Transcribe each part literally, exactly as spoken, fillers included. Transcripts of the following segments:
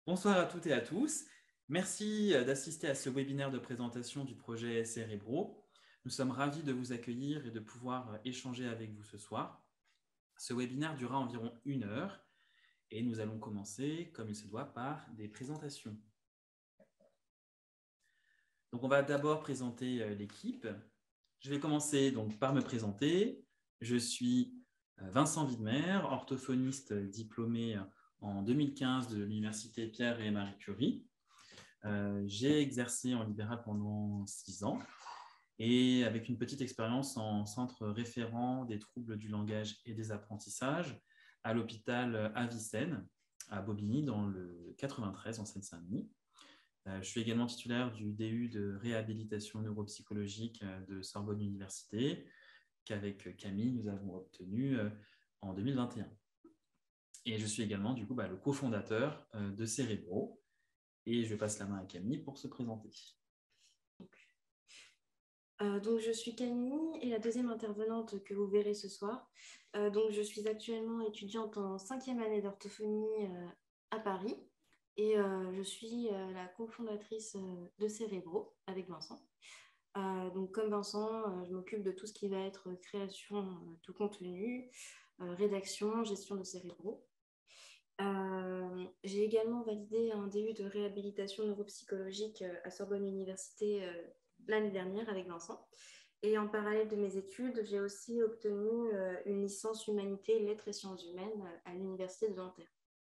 Bonsoir à toutes et à tous. Merci d'assister à ce webinaire de présentation du projet Cerebro. Nous sommes ravis de vous accueillir et de pouvoir échanger avec vous ce soir. Ce webinaire durera environ une heure et nous allons commencer, comme il se doit, par des présentations. Donc, on va d'abord présenter l'équipe. Je vais commencer donc par me présenter. Je suis Vincent Widmer, orthophoniste diplômé en deux mille quinze de l'Université Pierre et Marie Curie. Euh, j'ai exercé en libéral pendant six ans et avec une petite expérience en centre référent des troubles du langage et des apprentissages à l'hôpital Avicenne à Bobigny dans le quatre-vingt-treize en Seine-Saint-Denis. Euh, je suis également titulaire du D U de réhabilitation neuropsychologique de Sorbonne Université qu'avec Camille nous avons obtenu en deux mille vingt et un. Et je suis également du coup bah, le cofondateur de Cerebro. Et je passe la main à Camille pour se présenter. Euh, donc, je suis Camille et la deuxième intervenante que vous verrez ce soir. Euh, donc, je suis actuellement étudiante en cinquième année d'orthophonie euh, à Paris et euh, je suis euh, la cofondatrice euh, de Cerebro avec Vincent. Euh, donc, comme Vincent, euh, je m'occupe de tout ce qui va être création euh, de contenu, euh, rédaction, gestion de Cerebro. Euh, j'ai également validé un D U de réhabilitation neuropsychologique à Sorbonne Université euh, l'année dernière avec Vincent. Et en parallèle de mes études, j'ai aussi obtenu euh, une licence humanité, lettres et sciences humaines à l'Université de Nanterre.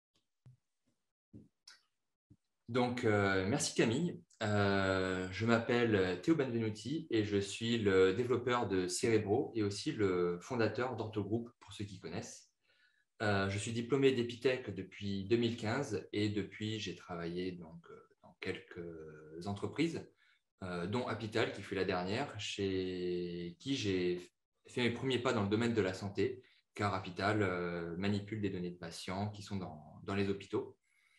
Donc, euh, merci Camille. Euh, je m'appelle Théo Benvenuti et je suis le développeur de Cerebro et aussi le fondateur d'Orthogroup pour ceux qui connaissent. Euh, je suis diplômé d'Epitech depuis deux mille quinze et depuis, j'ai travaillé donc, dans quelques entreprises, euh, dont Apital, qui fut la dernière, chez qui j'ai fait mes premiers pas dans le domaine de la santé, car Apital euh, manipule des données de patients qui sont dans, dans les hôpitaux.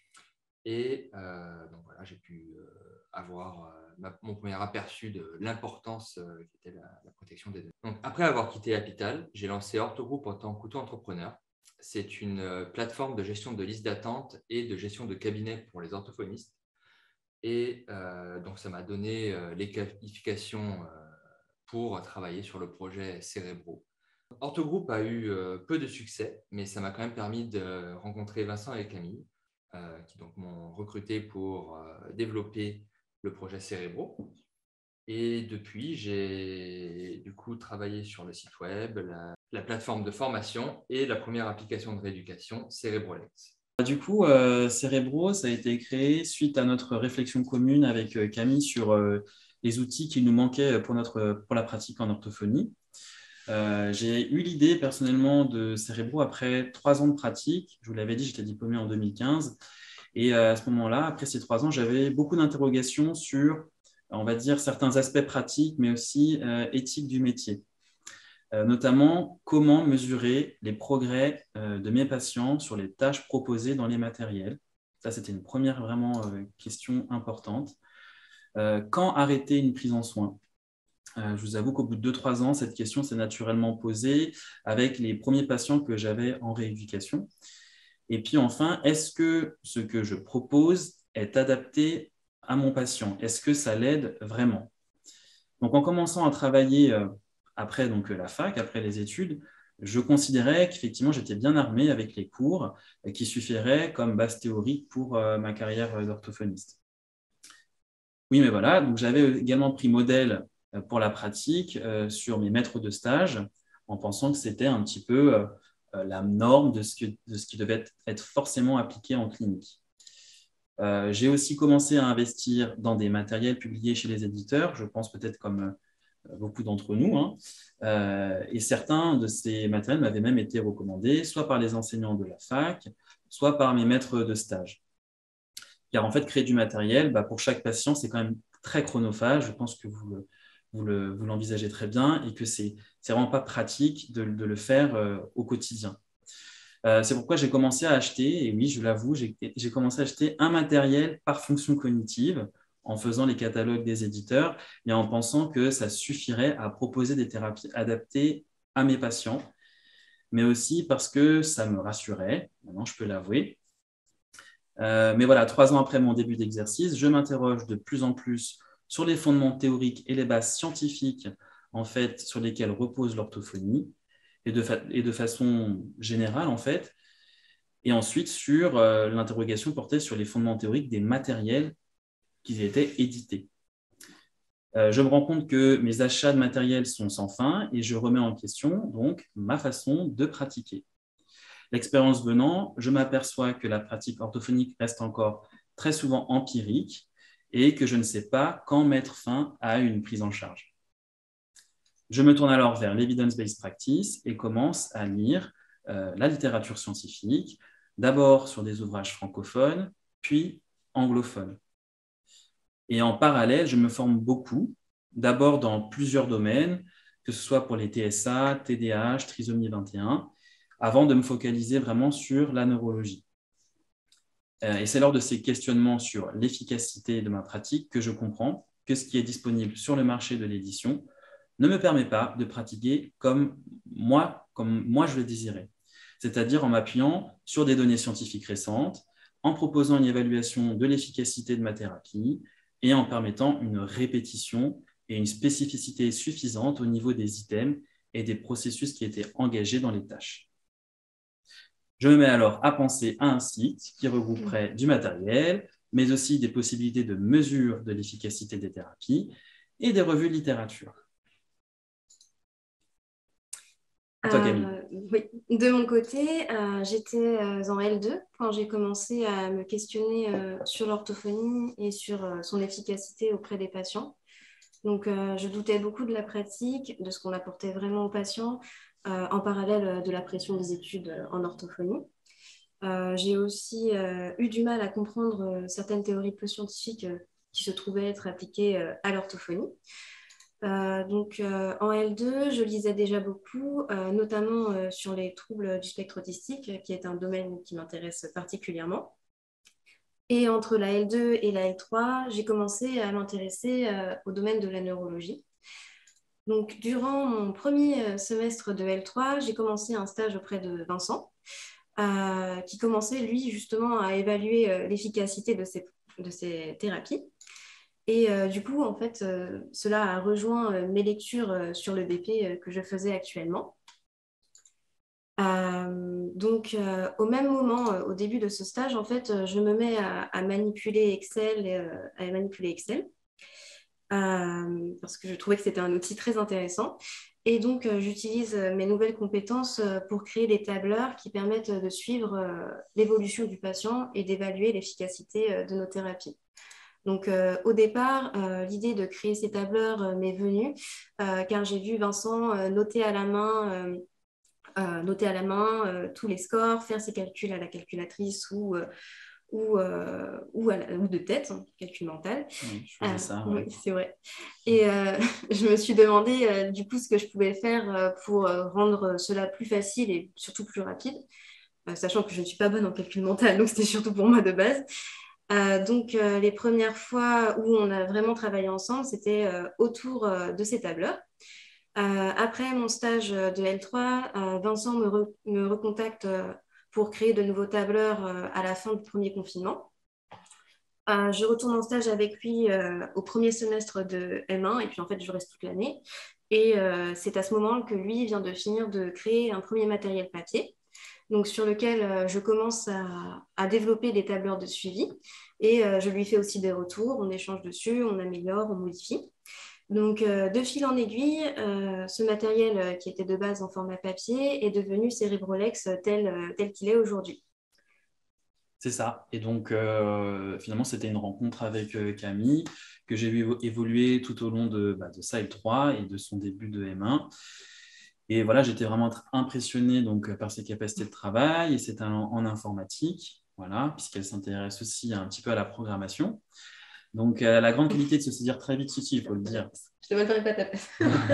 Et euh, donc voilà, j'ai pu euh, avoir euh, ma, mon premier aperçu de l'importance euh, qui était la, la protection des données. Donc, après avoir quitté Apital, j'ai lancé Orthogroup en tant qu'auto-entrepreneur. C'est une plateforme de gestion de liste d'attente et de gestion de cabinet pour les orthophonistes. Et euh, donc, ça m'a donné euh, les qualifications euh, pour travailler sur le projet Cerebro. Orthogroup a eu euh, peu de succès, mais ça m'a quand même permis de rencontrer Vincent et Camille, euh, qui donc m'ont recruté pour euh, développer le projet Cerebro. Et depuis, j'ai du coup travaillé sur le site web, la, la plateforme de formation et la première application de rééducation, CerebroLex. Du coup, euh, Cerebro, ça a été créé suite à notre réflexion commune avec euh, Camille sur euh, les outils qui nous manquaient pour, notre, pour la pratique en orthophonie. Euh, j'ai eu l'idée personnellement de Cerebro après trois ans de pratique. Je vous l'avais dit, j'étais diplômé en deux mille quinze. Et euh, à ce moment-là, après ces trois ans, j'avais beaucoup d'interrogations sur, on va dire, certains aspects pratiques, mais aussi euh, éthiques du métier. Euh, notamment, comment mesurer les progrès euh, de mes patients sur les tâches proposées dans les matériels. Ça, c'était une première vraiment euh, question importante. Euh, quand arrêter une prise en soin? Euh, je vous avoue qu'au bout de deux trois ans, cette question s'est naturellement posée avec les premiers patients que j'avais en rééducation. Et puis enfin, est-ce que ce que je propose est adapté à mon patient? Est-ce que ça l'aide vraiment? Donc, en commençant à travailler euh, après donc, la fac, après les études, je considérais qu'effectivement, j'étais bien armé avec les cours euh, qui suffiraient comme base théorique pour euh, ma carrière d'orthophoniste. Oui, mais voilà, donc j'avais également pris modèle pour la pratique euh, sur mes maîtres de stage en pensant que c'était un petit peu euh, la norme de ce, que, de ce qui devait être, être forcément appliqué en clinique. Euh, j'ai aussi commencé à investir dans des matériels publiés chez les éditeurs, je pense peut-être comme euh, beaucoup d'entre nous, hein. euh, et certains de ces matériels m'avaient même été recommandés, soit par les enseignants de la fac, soit par mes maîtres de stage. Car en fait, créer du matériel, bah, pour chaque patient, c'est quand même très chronophage. Je pense que vous, le, vous, le, vous l'envisagez très bien et que ce n'est vraiment pas pratique de, de le faire euh, au quotidien. Euh, c'est pourquoi j'ai commencé à acheter, et oui, je l'avoue, j'ai, j'ai commencé à acheter un matériel par fonction cognitive en faisant les catalogues des éditeurs et en pensant que ça suffirait à proposer des thérapies adaptées à mes patients, mais aussi parce que ça me rassurait, maintenant je peux l'avouer. Euh, mais voilà, trois ans après mon début d'exercice, je m'interroge de plus en plus sur les fondements théoriques et les bases scientifiques en fait, sur lesquelles repose l'orthophonie et de, fa- et de façon générale, en fait, et ensuite sur euh, l'interrogation portée sur les fondements théoriques des matériels qui étaient édités. Euh, je me rends compte que mes achats de matériel sont sans fin et je remets en question donc ma façon de pratiquer. L'expérience venant, je m'aperçois que la pratique orthophonique reste encore très souvent empirique et que je ne sais pas quand mettre fin à une prise en charge. Je me tourne alors vers l'evidence-based practice et commence à lire euh, la littérature scientifique, d'abord sur des ouvrages francophones, puis anglophones. Et en parallèle, je me forme beaucoup, d'abord dans plusieurs domaines, que ce soit pour les T S A, T D A H, trisomie vingt et un, avant de me focaliser vraiment sur la neurologie. Et c'est lors de ces questionnements sur l'efficacité de ma pratique que je comprends que ce qui est disponible sur le marché de l'édition ne me permet pas de pratiquer comme moi, comme moi je le désirais, c'est-à-dire en m'appuyant sur des données scientifiques récentes, en proposant une évaluation de l'efficacité de ma thérapie et en permettant une répétition et une spécificité suffisante au niveau des items et des processus qui étaient engagés dans les tâches. Je me mets alors à penser à un site qui regrouperait du matériel, mais aussi des possibilités de mesure de l'efficacité des thérapies et des revues de littérature. À toi, Camille. Euh, oui. De mon côté, euh, j'étais euh, en L deux quand j'ai commencé à me questionner euh, sur l'orthophonie et sur euh, son efficacité auprès des patients. Donc, euh, je doutais beaucoup de la pratique, de ce qu'on apportait vraiment aux patients, euh, en parallèle de la pression des études en orthophonie. Euh, j'ai aussi euh, eu du mal à comprendre euh, certaines théories peu scientifiques euh, qui se trouvaient être appliquées euh, à l'orthophonie. Euh, donc, euh, en L deux, je lisais déjà beaucoup, euh, notamment euh, sur les troubles du spectre autistique, qui est un domaine qui m'intéresse particulièrement. Et entre la L deux et la L trois, j'ai commencé à m'intéresser euh, au domaine de la neurologie. Donc, durant mon premier semestre de L trois, j'ai commencé un stage auprès de Vincent, euh, qui commençait, lui, justement, à évaluer euh, l'efficacité de ces, de ces thérapies. Et euh, du coup, en fait, euh, cela a rejoint euh, mes lectures euh, sur le B P euh, que je faisais actuellement. Euh, donc, euh, au même moment, euh, au début de ce stage, en fait, euh, je me mets à, à manipuler Excel, euh, à manipuler Excel euh, parce que je trouvais que c'était un outil très intéressant. Et donc, euh, j'utilise euh, mes nouvelles compétences euh, pour créer des tableurs qui permettent de suivre euh, l'évolution du patient et d'évaluer l'efficacité euh, de nos thérapies. Donc, euh, au départ, euh, l'idée de créer ces tableurs euh, m'est venue euh, car j'ai vu Vincent euh, noter à la main, euh, euh, noter à la main euh, tous les scores, faire ses calculs à la calculatrice ou, euh, ou, euh, ou, à la, ou de tête, hein, calcul mental. Oui, je faisais euh, ça. Ouais. Oui, c'est vrai. Et euh, je me suis demandé euh, du coup ce que je pouvais faire euh, pour euh, rendre cela plus facile et surtout plus rapide, euh, sachant que je ne suis pas bonne en calcul mental, donc c'était surtout pour moi de base. Euh, donc, euh, les premières fois où on a vraiment travaillé ensemble, c'était euh, autour euh, de ces tableurs. Euh, après mon stage de L trois, euh, Vincent me, re me recontacte euh, pour créer de nouveaux tableurs euh, à la fin du premier confinement. Euh, je retourne en stage avec lui euh, au premier semestre de M un et puis en fait, je reste toute l'année. Et euh, c'est à ce moment que lui vient de finir de créer un premier matériel papier, donc sur lequel euh, je commence à, à développer des tableurs de suivi et euh, je lui fais aussi des retours, on échange dessus, on améliore, on modifie. Donc euh, de fil en aiguille, euh, ce matériel euh, qui était de base en format papier est devenu Cerebrolex tel, euh, tel qu'il est aujourd'hui. C'est ça. Et donc, euh, finalement, c'était une rencontre avec euh, Camille que j'ai vu évoluer tout au long de, bah, de ça L trois et de son début de M un. Et voilà, j'étais vraiment impressionné donc, par ses capacités de travail et c'est en, en informatique, voilà, puisqu'elle s'intéresse aussi un petit peu à la programmation. Donc, elle a la grande qualité de se saisir très vite ceci, il faut le dire. Je te volerai pas ta place.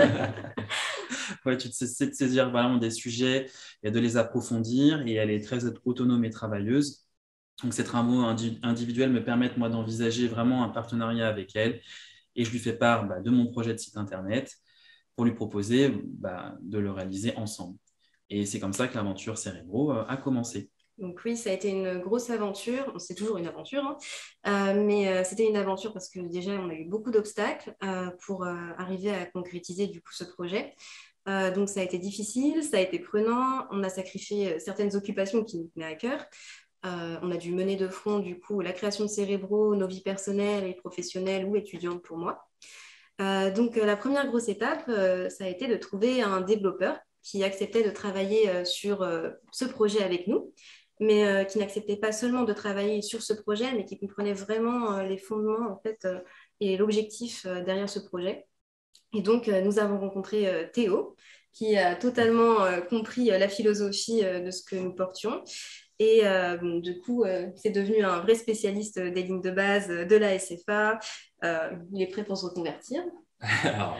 Ouais, tu sais de saisir vraiment des sujets et de les approfondir et elle est très autonome et travailleuse. Donc, ces travaux individuels me permettent, moi, d'envisager vraiment un partenariat avec elle et je lui fais part bah, de mon projet de site internet pour lui proposer bah, de le réaliser ensemble. Et c'est comme ça que l'aventure Cerebro a commencé. Donc oui, ça a été une grosse aventure. C'est toujours une aventure, hein. Euh, mais euh, c'était une aventure parce que déjà, on a eu beaucoup d'obstacles euh, pour euh, arriver à concrétiser du coup ce projet. Euh, donc ça a été difficile, ça a été prenant. On a sacrifié certaines occupations qui nous tenaient à cœur. Euh, on a dû mener de front du coup la création de Cérébraux, nos vies personnelles et professionnelles ou étudiantes pour moi. Euh, donc euh, la première grosse étape, euh, ça a été de trouver un développeur qui acceptait de travailler euh, sur euh, ce projet avec nous, mais euh, qui n'acceptait pas seulement de travailler sur ce projet, mais qui comprenait vraiment euh, les fondements en fait, euh, et l'objectif euh, derrière ce projet. Et donc, euh, nous avons rencontré euh, Théo, qui a totalement euh, compris euh, la philosophie euh, de ce que nous portions. Et euh, bon, du coup, euh, c'est devenu un vrai spécialiste des lignes de base de la S F A. Euh, il est prêt pour se reconvertir. Alors,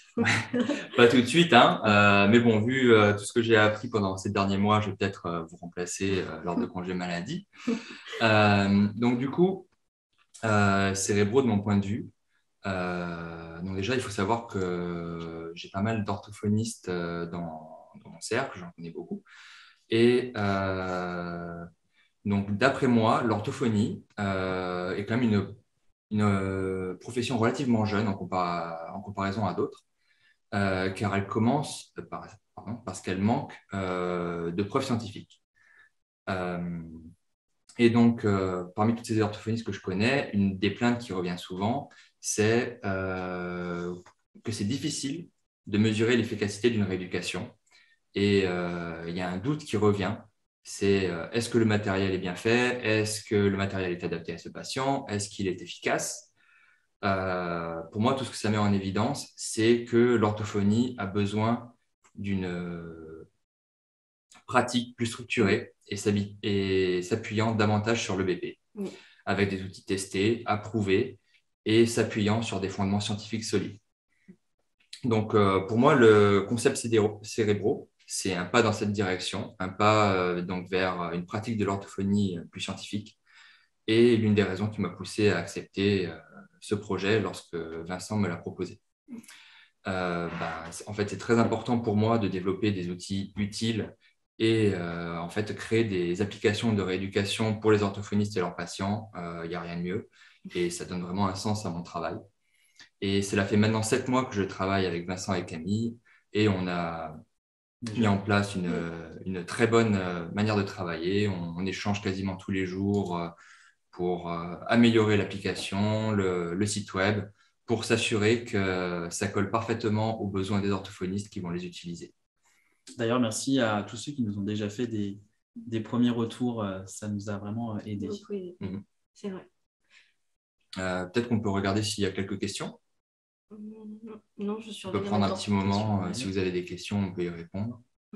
pas tout de suite, hein, euh, mais bon, vu euh, tout ce que j'ai appris pendant ces derniers mois, je vais peut-être euh, vous remplacer euh, lors de congé maladie. Euh, donc, du coup, euh, Cérébraux, de mon point de vue, euh, donc déjà, il faut savoir que j'ai pas mal d'orthophonistes euh, dans, dans mon cercle, j'en connais beaucoup. Et euh, donc, d'après moi, l'orthophonie euh, est quand même une, une euh, profession relativement jeune en, compara- en comparaison à d'autres. Euh, car elle commence par, pardon, parce qu'elle manque euh, de preuves scientifiques. Euh, et donc, euh, parmi toutes ces orthophonistes que je connais, une des plaintes qui revient souvent, c'est euh, que c'est difficile de mesurer l'efficacité d'une rééducation. Et euh, il y a un doute qui revient, c'est euh, est-ce que le matériel est bien fait? Est-ce que le matériel est adapté à ce patient? Est-ce qu'il est efficace? Euh, pour moi, tout ce que ça met en évidence, c'est que l'orthophonie a besoin d'une euh, pratique plus structurée et s'appuyant davantage sur le B P, Oui. avec des outils testés, approuvés et s'appuyant sur des fondements scientifiques solides. Donc, euh, pour moi, le concept Cérébraux, c'est un pas dans cette direction, un pas euh, donc, vers une pratique de l'orthophonie plus scientifique et l'une des raisons qui m'a poussé à accepter euh, ce projet lorsque Vincent me l'a proposé. Euh, bah, en fait, c'est très important pour moi de développer des outils utiles et euh, en fait, créer des applications de rééducation pour les orthophonistes et leurs patients. Il euh, n'y a rien de mieux et ça donne vraiment un sens à mon travail. Et cela fait maintenant sept mois que je travaille avec Vincent et Camille et on a Déjà. mis en place une, une très bonne manière de travailler. On, on échange quasiment tous les jours pour euh, améliorer l'application, le, le site web, pour s'assurer que ça colle parfaitement aux besoins des orthophonistes qui vont les utiliser. D'ailleurs, merci à tous ceux qui nous ont déjà fait des, des premiers retours. Ça nous a vraiment aidés. Oui, mmh. C'est vrai. Euh, peut-être qu'on peut regarder s'il y a quelques questions. Non, je suis On peut prendre un petit moment. Euh, si vous avez des questions, on peut y répondre. Mmh.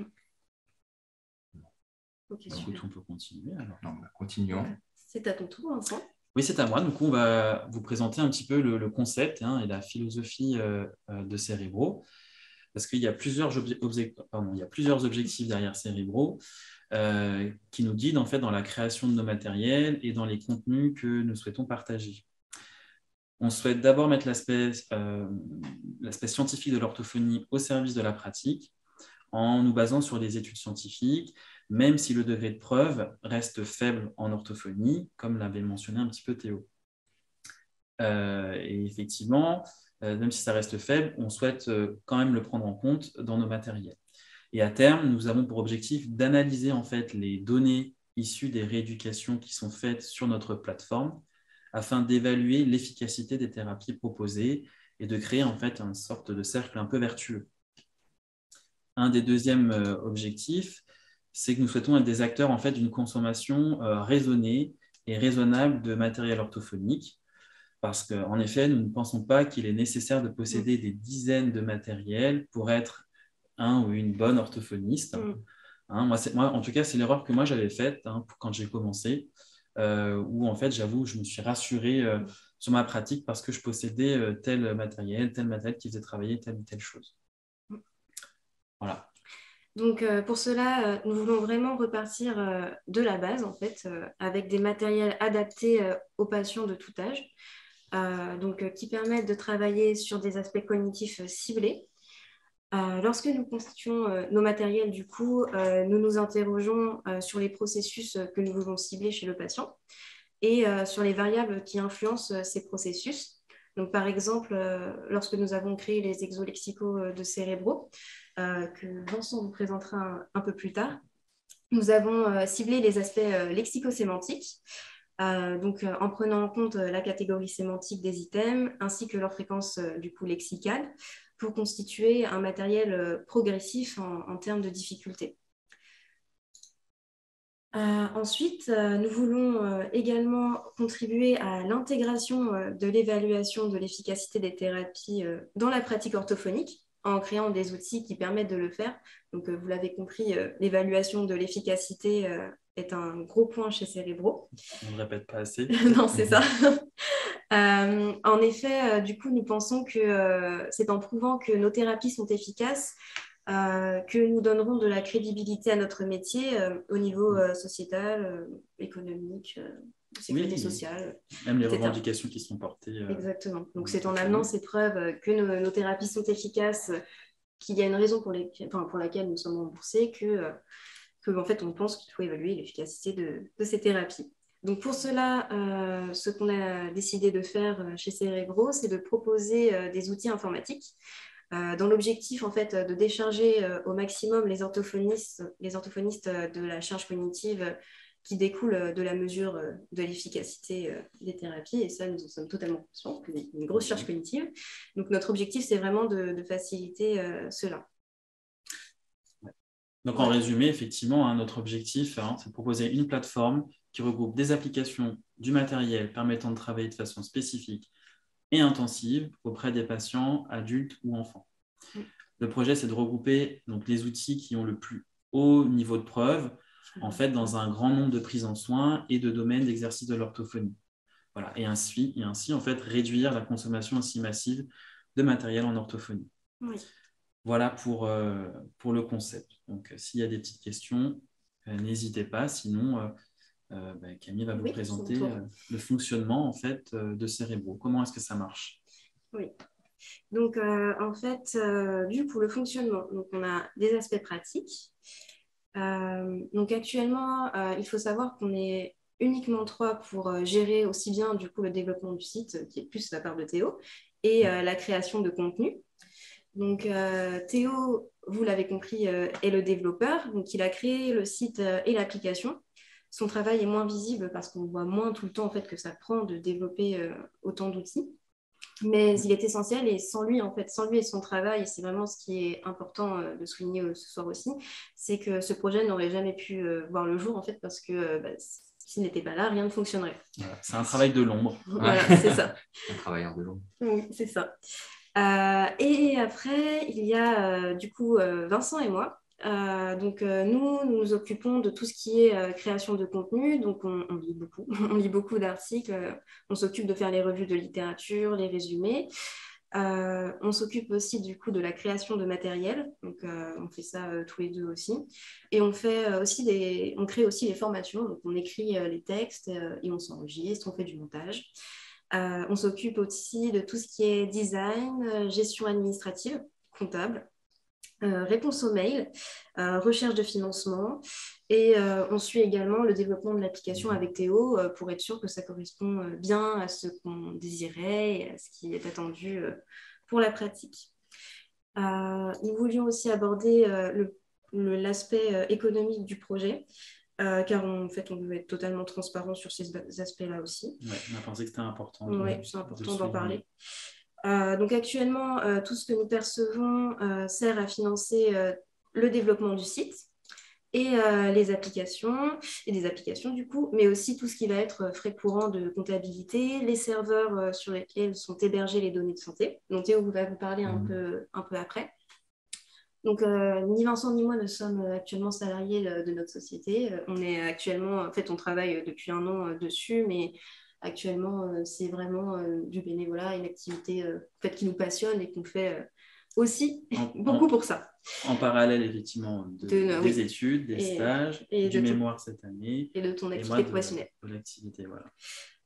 Okay, donc, on peut continuer. Alors. Non, bah, continuons. Ouais. C'est à ton tour, Vincent. Oui, c'est à moi. Donc, on va vous présenter un petit peu le, le concept hein, et la philosophie euh, de Cérébraux. Parce qu'il y a plusieurs, pardon, il y a plusieurs objectifs derrière Cérébraux euh, qui nous guident en fait, dans la création de nos matériels et dans les contenus que nous souhaitons partager. On souhaite d'abord mettre l'aspect euh, l'aspect scientifique de l'orthophonie au service de la pratique en nous basant sur des études scientifiques, même si le degré de preuve reste faible en orthophonie, comme l'avait mentionné un petit peu Théo. Euh, et effectivement, euh, même si ça reste faible, on souhaite euh, quand même le prendre en compte dans nos matériels. Et à terme, nous avons pour objectif d'analyser en fait les données issues des rééducations qui sont faites sur notre plateforme afin d'évaluer l'efficacité des thérapies proposées et de créer en fait une sorte de cercle un peu vertueux. Un des deuxièmes euh, objectifs, c'est que nous souhaitons être des acteurs en fait, d'une consommation euh, raisonnée et raisonnable de matériel orthophonique, parce qu'en effet, nous ne pensons pas qu'il est nécessaire de posséder des dizaines de matériels pour être un ou une bonne orthophoniste. Mm. Hein, moi, moi, en tout cas, c'est l'erreur que moi j'avais faite hein, quand j'ai commencé, euh, où en fait, j'avoue, je me suis rassuré euh, sur ma pratique parce que je possédais euh, tel matériel, tel matériel qui faisait travailler telle ou telle chose. Voilà. Donc, euh, pour cela, euh, nous voulons vraiment repartir euh, de la base, en fait, euh, avec des matériels adaptés euh, aux patients de tout âge, euh, donc, euh, qui permettent de travailler sur des aspects cognitifs euh, ciblés, Euh, lorsque nous constituons euh, nos matériels, du coup, euh, nous nous interrogeons euh, sur les processus que nous voulons cibler chez le patient et euh, sur les variables qui influencent euh, ces processus. Donc, par exemple, euh, lorsque nous avons créé les exolexicaux euh, de cérébraux, euh, que Vincent vous présentera un, un peu plus tard, nous avons euh, ciblé les aspects euh, lexico-sémantiques, euh, donc euh, en prenant en compte euh, la catégorie sémantique des items ainsi que leur fréquence euh, du coup lexicale pour constituer un matériel euh, progressif en, en termes de difficulté. Euh, ensuite, euh, nous voulons euh, également contribuer à l'intégration euh, de l'évaluation de l'efficacité des thérapies euh, dans la pratique orthophonique en créant des outils qui permettent de le faire. Donc, euh, vous l'avez compris, euh, l'évaluation de l'efficacité euh, est un gros point chez Cerebro. On ne répète pas assez. Non, c'est ça. euh, en effet, euh, du coup, nous pensons que euh, c'est en prouvant que nos thérapies sont efficaces Euh, que nous donnerons de la crédibilité à notre métier euh, au niveau euh, sociétal, euh, économique, euh, sécurité oui, sociale. Même les et cetera. Revendications qui sont portées. Euh, Exactement. Donc c'est en amenant ces preuves que nos, nos thérapies sont efficaces, qu'il y a une raison pour, les, enfin, pour laquelle nous sommes remboursés, que, euh, que en fait, on pense qu'il faut évaluer l'efficacité de, de ces thérapies. Donc pour cela, euh, ce qu'on a décidé de faire chez Cerebro, c'est de proposer euh, des outils informatiques Euh, dans l'objectif en fait de décharger euh, au maximum les orthophonistes, les orthophonistes euh, de la charge cognitive euh, qui découle euh, de la mesure euh, de l'efficacité euh, des thérapies. Et ça, nous en sommes totalement conscients, qu'il y a une grosse charge cognitive. Donc notre objectif, c'est vraiment de, de faciliter euh, cela. Donc, en résumé, effectivement, hein, notre objectif, hein, c'est de proposer une plateforme qui regroupe des applications, du matériel permettant de travailler de façon spécifique et intensive auprès des patients, adultes ou enfants. Mm. Le projet, c'est de regrouper donc, les outils qui ont le plus haut niveau de preuve, en fait, dans un grand nombre de prises en soins et de domaines d'exercice de l'orthophonie. Voilà. Et ainsi, et ainsi, en fait, réduire la consommation ainsi massive de matériel en orthophonie. Oui. Voilà pour, euh, pour le concept. Donc, euh, s'il y a des petites questions, euh, n'hésitez pas. Sinon, euh, euh, bah, Camille va vous oui, présenter euh, le fonctionnement en fait, euh, de Cerebro. Comment est-ce que ça marche? Oui. Donc, euh, en fait, euh, du coup, le fonctionnement. Donc, on a des aspects pratiques. Euh, donc, actuellement, euh, il faut savoir qu'on est uniquement trois pour euh, gérer aussi bien du coup le développement du site, qui est plus la part de Théo, et euh, la création de contenu. Donc, euh, Théo, vous l'avez compris, euh, est le développeur. Donc, il a créé le site euh, et l'application. Son travail est moins visible parce qu'on voit moins tout le temps en fait, que ça prend de développer euh, autant d'outils. Mais il est essentiel et sans lui, en fait, sans lui et son travail, et c'est vraiment ce qui est important euh, de souligner euh, ce soir aussi, c'est que ce projet n'aurait jamais pu euh, voir le jour, en fait, parce que euh, bah, s'il n'était pas là, rien ne fonctionnerait. Voilà, c'est un travail de l'ombre. Voilà, c'est ça. Un travailleur de l'ombre. Oui, c'est ça. Euh, et après, il y a euh, du coup euh, Vincent et moi. Euh, donc euh, nous, nous nous occupons de tout ce qui est euh, création de contenu. Donc on, on lit beaucoup, on lit beaucoup d'articles. Euh, on s'occupe de faire les revues de littérature, les résumés. Euh, on s'occupe aussi du coup de la création de matériel. Donc euh, on fait ça euh, tous les deux aussi. Et on fait euh, aussi des, on crée aussi les formations. Donc on écrit euh, les textes euh, et on s'enregistre, on fait du montage. Euh, on s'occupe aussi de tout ce qui est design, euh, gestion administrative, comptable, euh, réponse aux mails, euh, recherche de financement. Et euh, on suit également le développement de l'application avec Théo euh, pour être sûr que ça correspond euh, bien à ce qu'on désirait et à ce qui est attendu euh, pour la pratique. Euh, nous voulions aussi aborder euh, le, le, l'aspect euh, économique du projet. Euh, car on, en fait, on veut être totalement transparent sur ces aspects-là aussi. Ouais, on a pensé que c'était important. Oui, c'est important d'en parler. Euh, donc actuellement, euh, tout ce que nous percevons euh, sert à financer euh, le développement du site et euh, les applications, et des applications du coup, mais aussi tout ce qui va être frais courants de comptabilité, les serveurs euh, sur lesquels sont hébergées les données de santé, dont Théo va vous parler un, mmh. peu, un peu après. Donc, euh, ni Vincent ni moi ne sommes actuellement salariés de notre société. On est actuellement, en fait, on travaille depuis un an dessus, mais actuellement, c'est vraiment du bénévolat, une activité en fait, qui nous passionne et qu'on fait aussi en, beaucoup en, pour ça. En parallèle, effectivement, de, de, des oui. études, des et, stages, et du de mémoire ton, cette année. Et de ton activité professionnelle. De l'activité, voilà.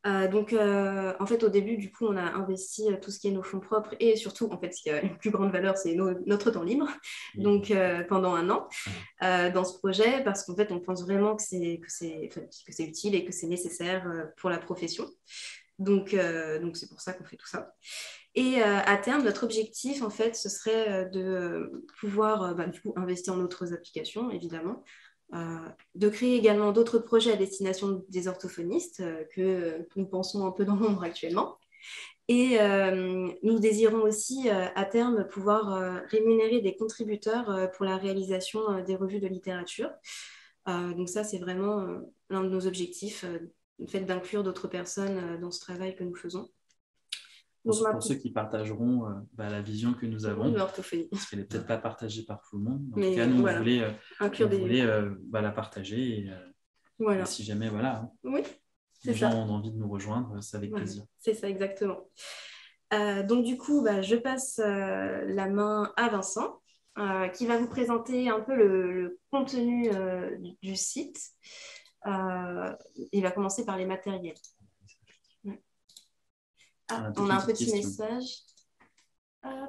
Euh, donc, euh, en fait, au début, du coup, on a investi euh, tout ce qui est nos fonds propres et surtout, en fait, ce qui a une plus grande valeur, c'est no- notre temps libre. Donc, euh, pendant un an, euh, dans ce projet, parce qu'en fait, on pense vraiment que c'est que c'est enfin, que c'est utile et que c'est nécessaire euh, pour la profession. Donc, euh, donc c'est pour ça qu'on fait tout ça. Et euh, à terme, notre objectif, en fait, ce serait euh, de euh, pouvoir euh, bah, du coup, investir en d'autres applications, évidemment, euh, de créer également d'autres projets à destination des orthophonistes euh, que euh, nous pensons un peu dans l'ombre actuellement. Et euh, nous désirons aussi, euh, à terme, pouvoir euh, rémunérer des contributeurs euh, pour la réalisation euh, des revues de littérature. Euh, donc ça, c'est vraiment euh, l'un de nos objectifs, euh, le fait d'inclure d'autres personnes euh, dans ce travail que nous faisons. Pour, Donc, ceux- ma pour ceux qui partageront euh, bah, la vision que nous avons, l'orthophonie. parce qu'elle n'est peut-être pas partagée par tout le monde. En Mais tout cas, nous, voilà. on voulait, euh, Inclure on des... voulait euh, bah, la partager. Et, euh, Voilà. et si jamais, voilà, hein, Oui, c'est les gens ça. ont envie de nous rejoindre, c'est avec Voilà. plaisir. C'est ça, exactement. Euh, donc, du coup, bah, je passe euh, la main à Vincent, euh, qui va vous présenter un peu le, le contenu euh, du, du site. Euh, il va commencer par les matériels. Ouais. Ah, On a, on a un une petite petit question. message. Hop.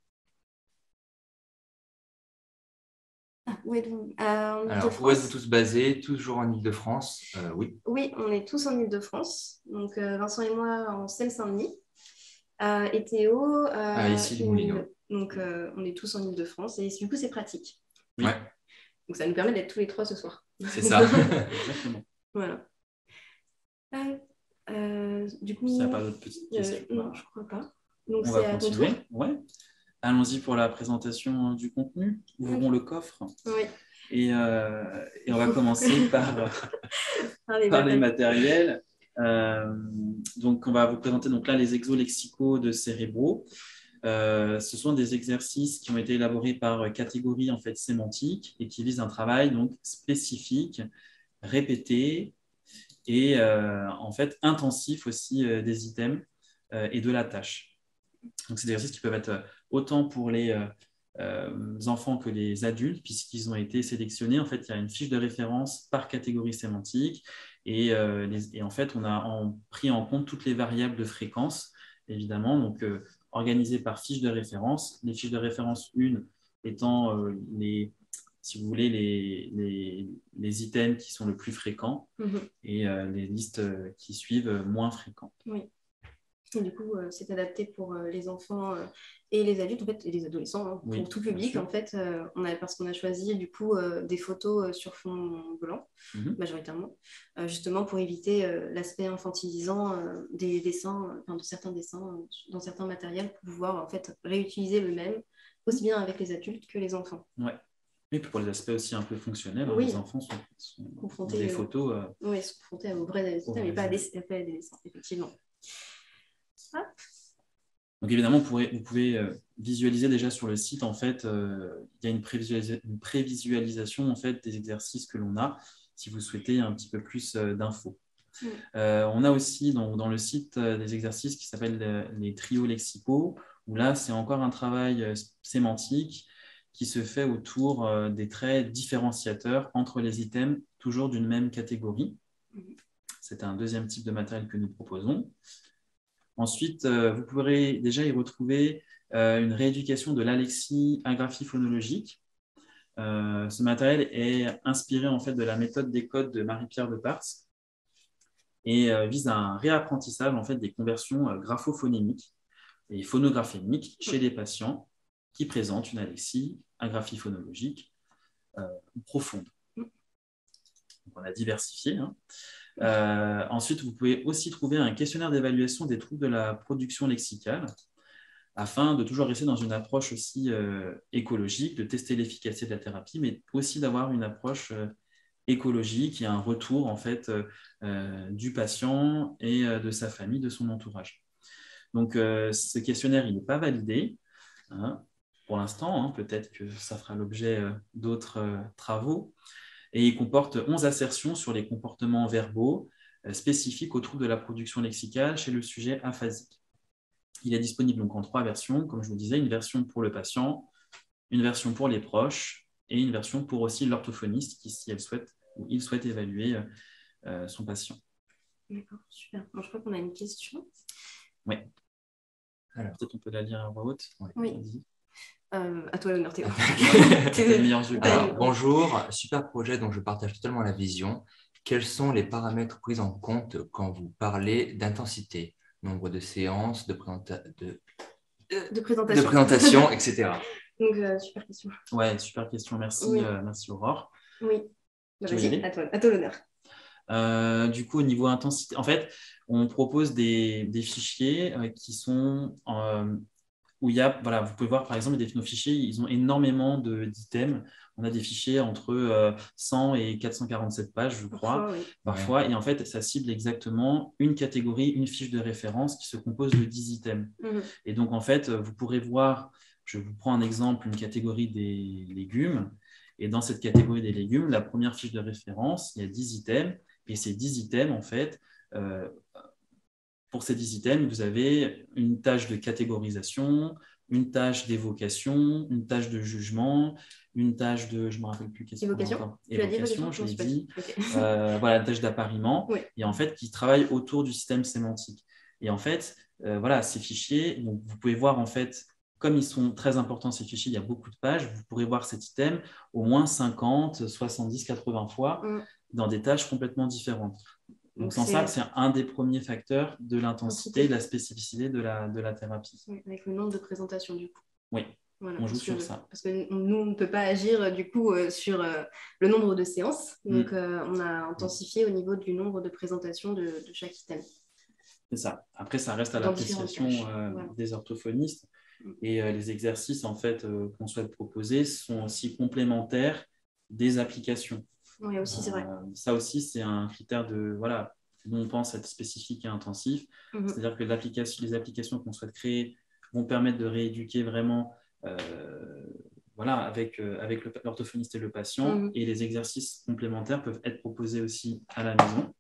Ah, où êtes-vous? Euh, en Alors, où Île-de-France. êtes-vous tous basés? Toujours en Île-de-France? Euh, oui. Oui, on est tous en Île-de-France. Donc, euh, Vincent et moi en Seine-Saint-Denis. Euh, et Théo, euh, Ah, ici, les une- Moulineaux. donc euh, on est tous en Île-de-France et du coup c'est pratique. Oui. Ouais, Donc ça nous permet d'être tous les trois ce soir. c'est ça. Exactement. Voilà. Euh, euh, du coup, S'il n'y a pas d'autres petites euh, questions, non, bah, je crois pas. Donc on c'est va à ton tour. continuer. Ouais. Allons-y pour la présentation du contenu. Ouvrons le coffre. Oui. Et, euh, et on va commencer par, Par les par les matériels. matériels. Euh, donc, on va vous présenter donc là les exolexicaux de Cérébro. Euh, ce sont des exercices qui ont été élaborés par catégorie en fait sémantique et qui visent un travail donc spécifique, répété et euh, en fait intensif aussi euh, des items euh, et de la tâche. Donc, c'est des exercices qui peuvent être autant pour les euh, euh, enfants que les adultes, puisqu'ils ont été sélectionnés. En fait, il y a une fiche de référence par catégorie sémantique et, euh, les, et en fait, on a en, pris en compte toutes les variables de fréquence, évidemment, donc euh, organisées par fiche de référence. Les fiches de référence une étant euh, les, si vous voulez, les, les, les items qui sont le plus fréquents Mhm. et euh, les listes qui suivent euh, moins fréquentes. Oui. Et du coup, euh, c'est adapté pour euh, les enfants euh, et les adultes, en fait, et les adolescents, hein, Oui, pour tout bien public, sûr. en fait, euh, on a, parce qu'on a choisi du coup euh, des photos euh, sur fond blanc, Mhm. majoritairement, euh, justement pour éviter euh, l'aspect infantilisant euh, des dessins, enfin de certains dessins euh, dans certains matériels, pour pouvoir en fait réutiliser le même, aussi bien avec les adultes que les enfants. Ouais. Et puis pour les aspects aussi un peu fonctionnels, hein, Oui. les enfants sont, sont Confrontés, des euh, photos. Euh, Oui, ils sont confrontés aux vrais dessins, mais pas à des, pas à des dessins, effectivement. Hop. Donc évidemment, vous pouvez, vous pouvez euh, visualiser déjà sur le site, en fait, euh, il y a une, prévisualisa- une prévisualisation en fait, des exercices que l'on a, si vous souhaitez un petit peu plus euh, d'infos. Mm. Euh, on a aussi donc, dans le site euh, des exercices qui s'appellent euh, les trios lexicaux, où là, c'est encore un travail euh, sémantique qui se fait autour euh, des traits différenciateurs entre les items, toujours d'une même catégorie. Mm. C'est un deuxième type de matériel que nous proposons. Ensuite, euh, vous pourrez déjà y retrouver euh, une rééducation de l'alexie agraphie phonologique. Euh, ce matériel est inspiré en fait de la méthode des codes de Marie-Pierre de Pars et euh, vise à un réapprentissage en fait des conversions euh, graphophonemiques et phonographémiques chez les patients qui présentent une alexie agraphie phonologique euh, profonde. Donc, on a diversifié. Hein. Euh, ensuite, vous pouvez aussi trouver un questionnaire d'évaluation des troubles de la production lexicale afin de toujours rester dans une approche aussi euh, écologique, de tester l'efficacité de la thérapie, mais aussi d'avoir une approche euh, écologique et un retour en fait euh, euh, du patient et euh, de sa famille, de son entourage. Donc, euh, ce questionnaire, il n'est pas validé hein, pour l'instant. Hein, peut-être que ça fera l'objet euh, d'autres euh, travaux. Et il comporte onze assertions sur les comportements verbaux euh, spécifiques aux troubles de la production lexicale chez le sujet aphasique. Il est disponible donc en trois versions, comme je vous disais, une version pour le patient, une version pour les proches et une version pour aussi l'orthophoniste qui, si elle souhaite ou il souhaite évaluer euh, son patient. D'accord, super. Bon, je crois qu'on a une question. Oui. Alors, peut-être on peut la lire à voix haute. Ouais. Oui. Euh, à toi l'honneur, Théo. C'est le meilleur jeu. Alors, bonjour, super projet dont je partage totalement la vision. Quels sont les paramètres pris en compte quand vous parlez d'intensité? Nombre de séances, de, présenta de... de présentation, de présentation et cetera. Donc, euh, super question. Ouais, super question. Merci, oui. euh, merci Aurore. Oui. Bah, vas-y, à toi, à toi l'honneur. Euh, du coup, au niveau intensité, en fait, on propose des, des fichiers euh, qui sont euh, où il y a, voilà, vous pouvez voir par exemple des, nos fichiers, ils ont énormément de, d'items. On a des fichiers entre euh, cent et quatre cent quarante-sept pages, je crois, parfois, oui. parfois. Et en fait, ça cible exactement une catégorie, une fiche de référence qui se compose de dix items. Mmh. Et donc, en fait, vous pourrez voir, je vous prends un exemple, une catégorie des légumes. Et dans cette catégorie des légumes, la première fiche de référence, il y a dix items. Et ces dix items, en fait, euh, pour ces dix items, vous avez une tâche de catégorisation, une tâche d'évocation, une tâche de jugement, une tâche de, je ne me rappelle plus, qu'est-ce évocation. qu'on entend. Évocation, je l'ai dit. dit. Okay. Euh, voilà, une tâche d'appariement, oui. et en fait, qui travaille autour du système sémantique. Et en fait, euh, voilà, ces fichiers, donc vous pouvez voir en fait, comme ils sont très importants, ces fichiers, il y a beaucoup de pages, vous pourrez voir cet item au moins cinquante, soixante-dix, quatre-vingts fois mm. dans des tâches complètement différentes. Donc, sans ça, c'est un des premiers facteurs de l'intensité, de la spécificité de la, de la thérapie. Oui, avec le nombre de présentations, du coup. Oui, voilà, on joue sur que, ça. Parce que nous, on ne peut pas agir, du coup, euh, sur euh, le nombre de séances. Donc, mm. euh, on a intensifié au niveau du nombre de présentations de, de chaque item. C'est ça. Après, ça reste à l'appréciation euh, voilà. des orthophonistes. Mm. Et euh, les exercices, en fait, euh, qu'on souhaite proposer sont aussi complémentaires des applications. Oui, aussi, c'est vrai. Euh, ça aussi, c'est un critère de, voilà, dont on pense être spécifique et intensif. Mm-hmm. C'est-à-dire que l'application, les applications qu'on souhaite créer vont permettre de rééduquer vraiment euh, voilà, avec, euh, avec l'orthophoniste et le patient. Mm-hmm. Et les exercices complémentaires peuvent être proposés aussi à la maison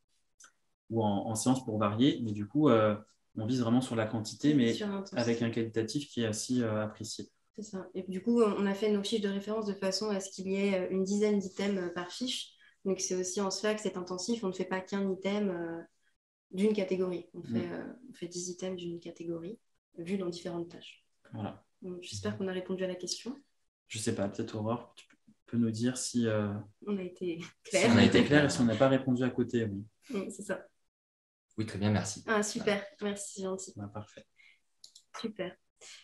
ou en, en séance pour varier. Mais du coup, euh, on vise vraiment sur la quantité, mais avec un qualitatif qui est assez euh, apprécié. C'est ça. Et du coup, on a fait nos fiches de référence de façon à ce qu'il y ait une dizaine d'items par fiche. Donc, c'est aussi en cela que c'est intensif. On ne fait pas qu'un item euh, d'une catégorie. On fait, mmh. euh, on fait dix items d'une catégorie, vus dans différentes tâches. Voilà. Donc, j'espère qu'on a répondu à la question. Je ne sais pas, peut-être Aurore, tu peux nous dire si, euh, on a été clair. Si on a été clair et si on n'a pas répondu à côté. Oui, mmh, c'est ça. Oui, très bien, merci. Ah, super, voilà. Merci, gentil. Bah, parfait. Super.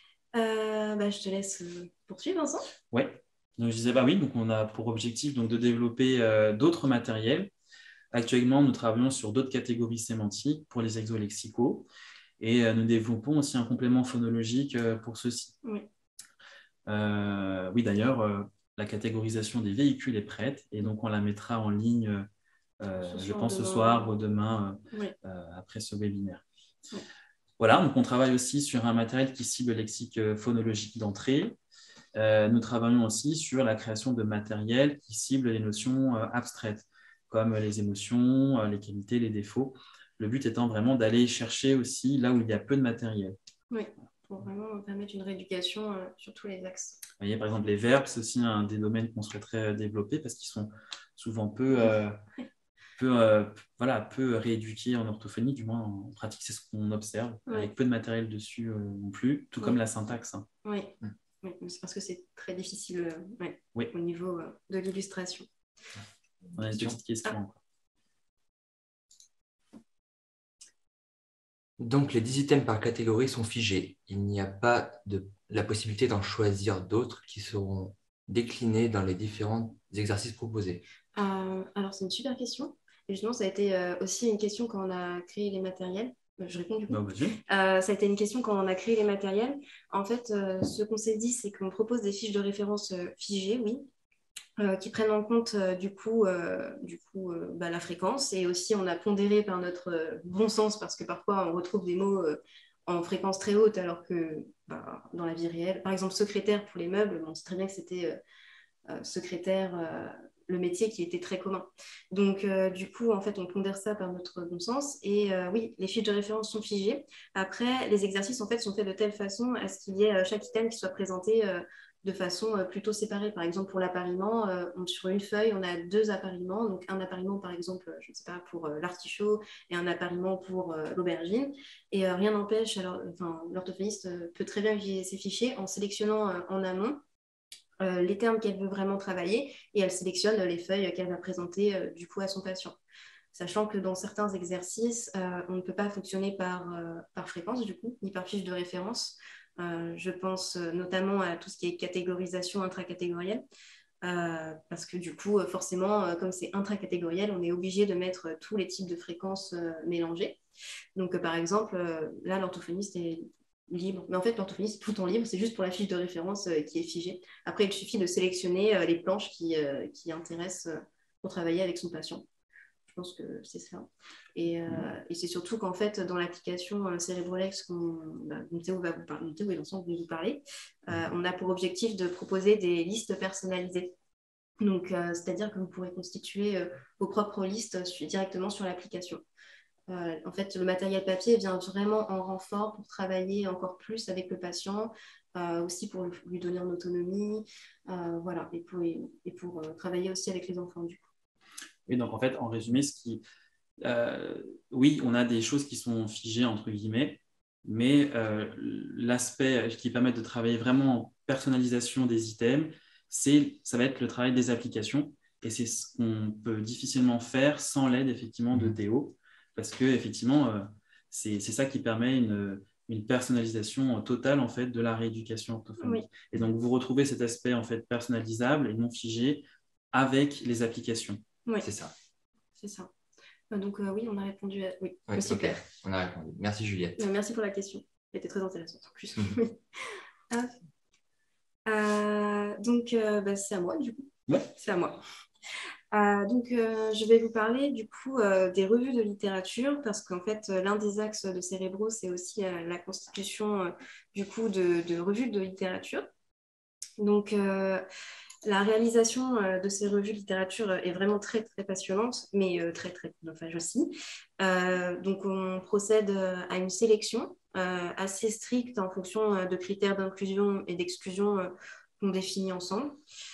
Euh, bah, je te laisse poursuivre, Vincent. Oui, donc je disais, bah oui, donc on a pour objectif donc, de développer euh, d'autres matériels. Actuellement, nous travaillons sur d'autres catégories sémantiques pour les exolexicaux et euh, nous développons aussi un complément phonologique euh, pour ceux-ci. Oui, euh, oui d'ailleurs, euh, la catégorisation des véhicules est prête et donc on la mettra en ligne, euh, ce je pense, demain, ce soir ou demain euh, oui. euh, après ce webinaire. Oui. Voilà, donc on travaille aussi sur un matériel qui cible le lexique phonologique d'entrée. Euh, nous travaillons aussi sur la création de matériel qui cible les notions euh, abstraites, comme les émotions, euh, les qualités, les défauts. Le but étant vraiment d'aller chercher aussi là où il y a peu de matériel. Oui, pour vraiment permettre une rééducation euh, sur tous les axes. Vous voyez, par exemple, les verbes, c'est aussi un des domaines qu'on souhaiterait développer parce qu'ils sont souvent peu... Euh, Peu, euh, voilà, peu rééduqué en orthophonie, du moins en pratique, c'est ce qu'on observe, oui. Avec peu de matériel dessus euh, non plus, tout oui. Comme la syntaxe. Hein. Oui, mm. oui. C'est parce que c'est très difficile euh, ouais, oui. au niveau euh, de l'illustration. On a une petite question. Ah. Donc, les dix items par catégorie sont figés. Il n'y a pas de la possibilité d'en choisir d'autres qui seront déclinés dans les différents exercices proposés. Euh, alors, c'est une super question. Et justement, ça a été euh, aussi une question quand on a créé les matériels. Je réponds du coup. Non, euh, ça a été une question quand on a créé les matériels. En fait, euh, ce qu'on s'est dit, c'est qu'on propose des fiches de référence euh, figées, oui, euh, qui prennent en compte euh, du coup, euh, du coup euh, bah, la fréquence. Et aussi, on a pondéré par notre euh, bon sens, parce que parfois, on retrouve des mots euh, en fréquence très haute, alors que bah, dans la vie réelle, par exemple, secrétaire pour les meubles, on sait très bien que c'était euh, euh, secrétaire... Euh, le métier qui était très commun. Donc, euh, du coup, en fait, on pondère ça par notre bon sens. Et euh, oui, les fiches de référence sont figées. Après, les exercices, en fait, sont faits de telle façon à ce qu'il y ait euh, chaque item qui soit présenté euh, de façon euh, plutôt séparée. Par exemple, pour l'appariement, euh, on- sur une feuille, on a deux appariements. Donc, un appariement, par exemple, je ne sais pas, pour euh, l'artichaut et un appariement pour euh, l'aubergine. Et euh, rien n'empêche, alors, enfin, l'orthophoniste euh, peut très bien utiliser ces fichiers en sélectionnant euh, en amont euh, les termes qu'elle veut vraiment travailler et elle sélectionne euh, les feuilles qu'elle va présenter euh, du coup à son patient. Sachant que dans certains exercices, euh, on ne peut pas fonctionner par, euh, par fréquence, du coup, ni par fiche de référence. Euh, je pense euh, notamment à tout ce qui est catégorisation intracatégorielle, euh, parce que du coup, euh, forcément, euh, comme c'est intracatégoriel, on est obligé de mettre euh, tous les types de fréquences euh, mélangées. Donc, euh, par exemple, euh, là, l'orthophoniste est libre. Mais en fait, l'orthophoniste est tout le temps libre, c'est juste pour la fiche de référence euh, qui est figée. Après, il suffit de sélectionner euh, les planches qui, euh, qui intéressent euh, pour travailler avec son patient. Je pense que c'est ça. Et, euh, et c'est surtout qu'en fait, dans l'application euh, Cerebrolex qu'on, bah, dont Théo va vous parler, Théo et l'ensemble vont vous parler, euh, on a pour objectif de proposer des listes personnalisées. Donc, euh, c'est-à-dire que vous pourrez constituer euh, vos propres listes sur- directement sur l'application. Euh, en fait, le matériel papier vient vraiment en renfort pour travailler encore plus avec le patient, euh, aussi pour lui donner en autonomie, euh, voilà, et pour, et pour euh, travailler aussi avec les enfants du coup. Et donc, en fait, en résumé, ce qui, euh, oui, on a des choses qui sont figées, entre guillemets, mais euh, l'aspect qui permet de travailler vraiment en personnalisation des items, c'est, ça va être le travail des applications. Et c'est ce qu'on peut difficilement faire sans l'aide, effectivement, de Théo, parce que, effectivement, euh, c'est, c'est ça qui permet une, une personnalisation totale, en fait, de la rééducation orthophonique. Oui. Et donc, vous retrouvez cet aspect, en fait, personnalisable et non figé avec les applications. Oui, c'est ça. C'est ça. Donc euh, oui, on a répondu à... Oui, oui super. Okay. On a répondu. Merci Juliette. Euh, merci pour la question. Elle était très intéressante en plus. Mm-hmm. euh, donc euh, bah, c'est à moi du coup. Ouais. C'est à moi. Euh, donc euh, je vais vous parler du coup euh, des revues de littérature parce qu'en fait euh, l'un des axes de Cerebro c'est aussi euh, la constitution euh, du coup de, de revues de littérature. Donc euh, la réalisation euh, de ces revues de littérature est vraiment très, très passionnante, mais euh, très, très chronophage aussi. Euh, donc, on procède à une sélection euh, assez stricte en fonction euh, de critères d'inclusion et d'exclusion euh, qu'on définit ensemble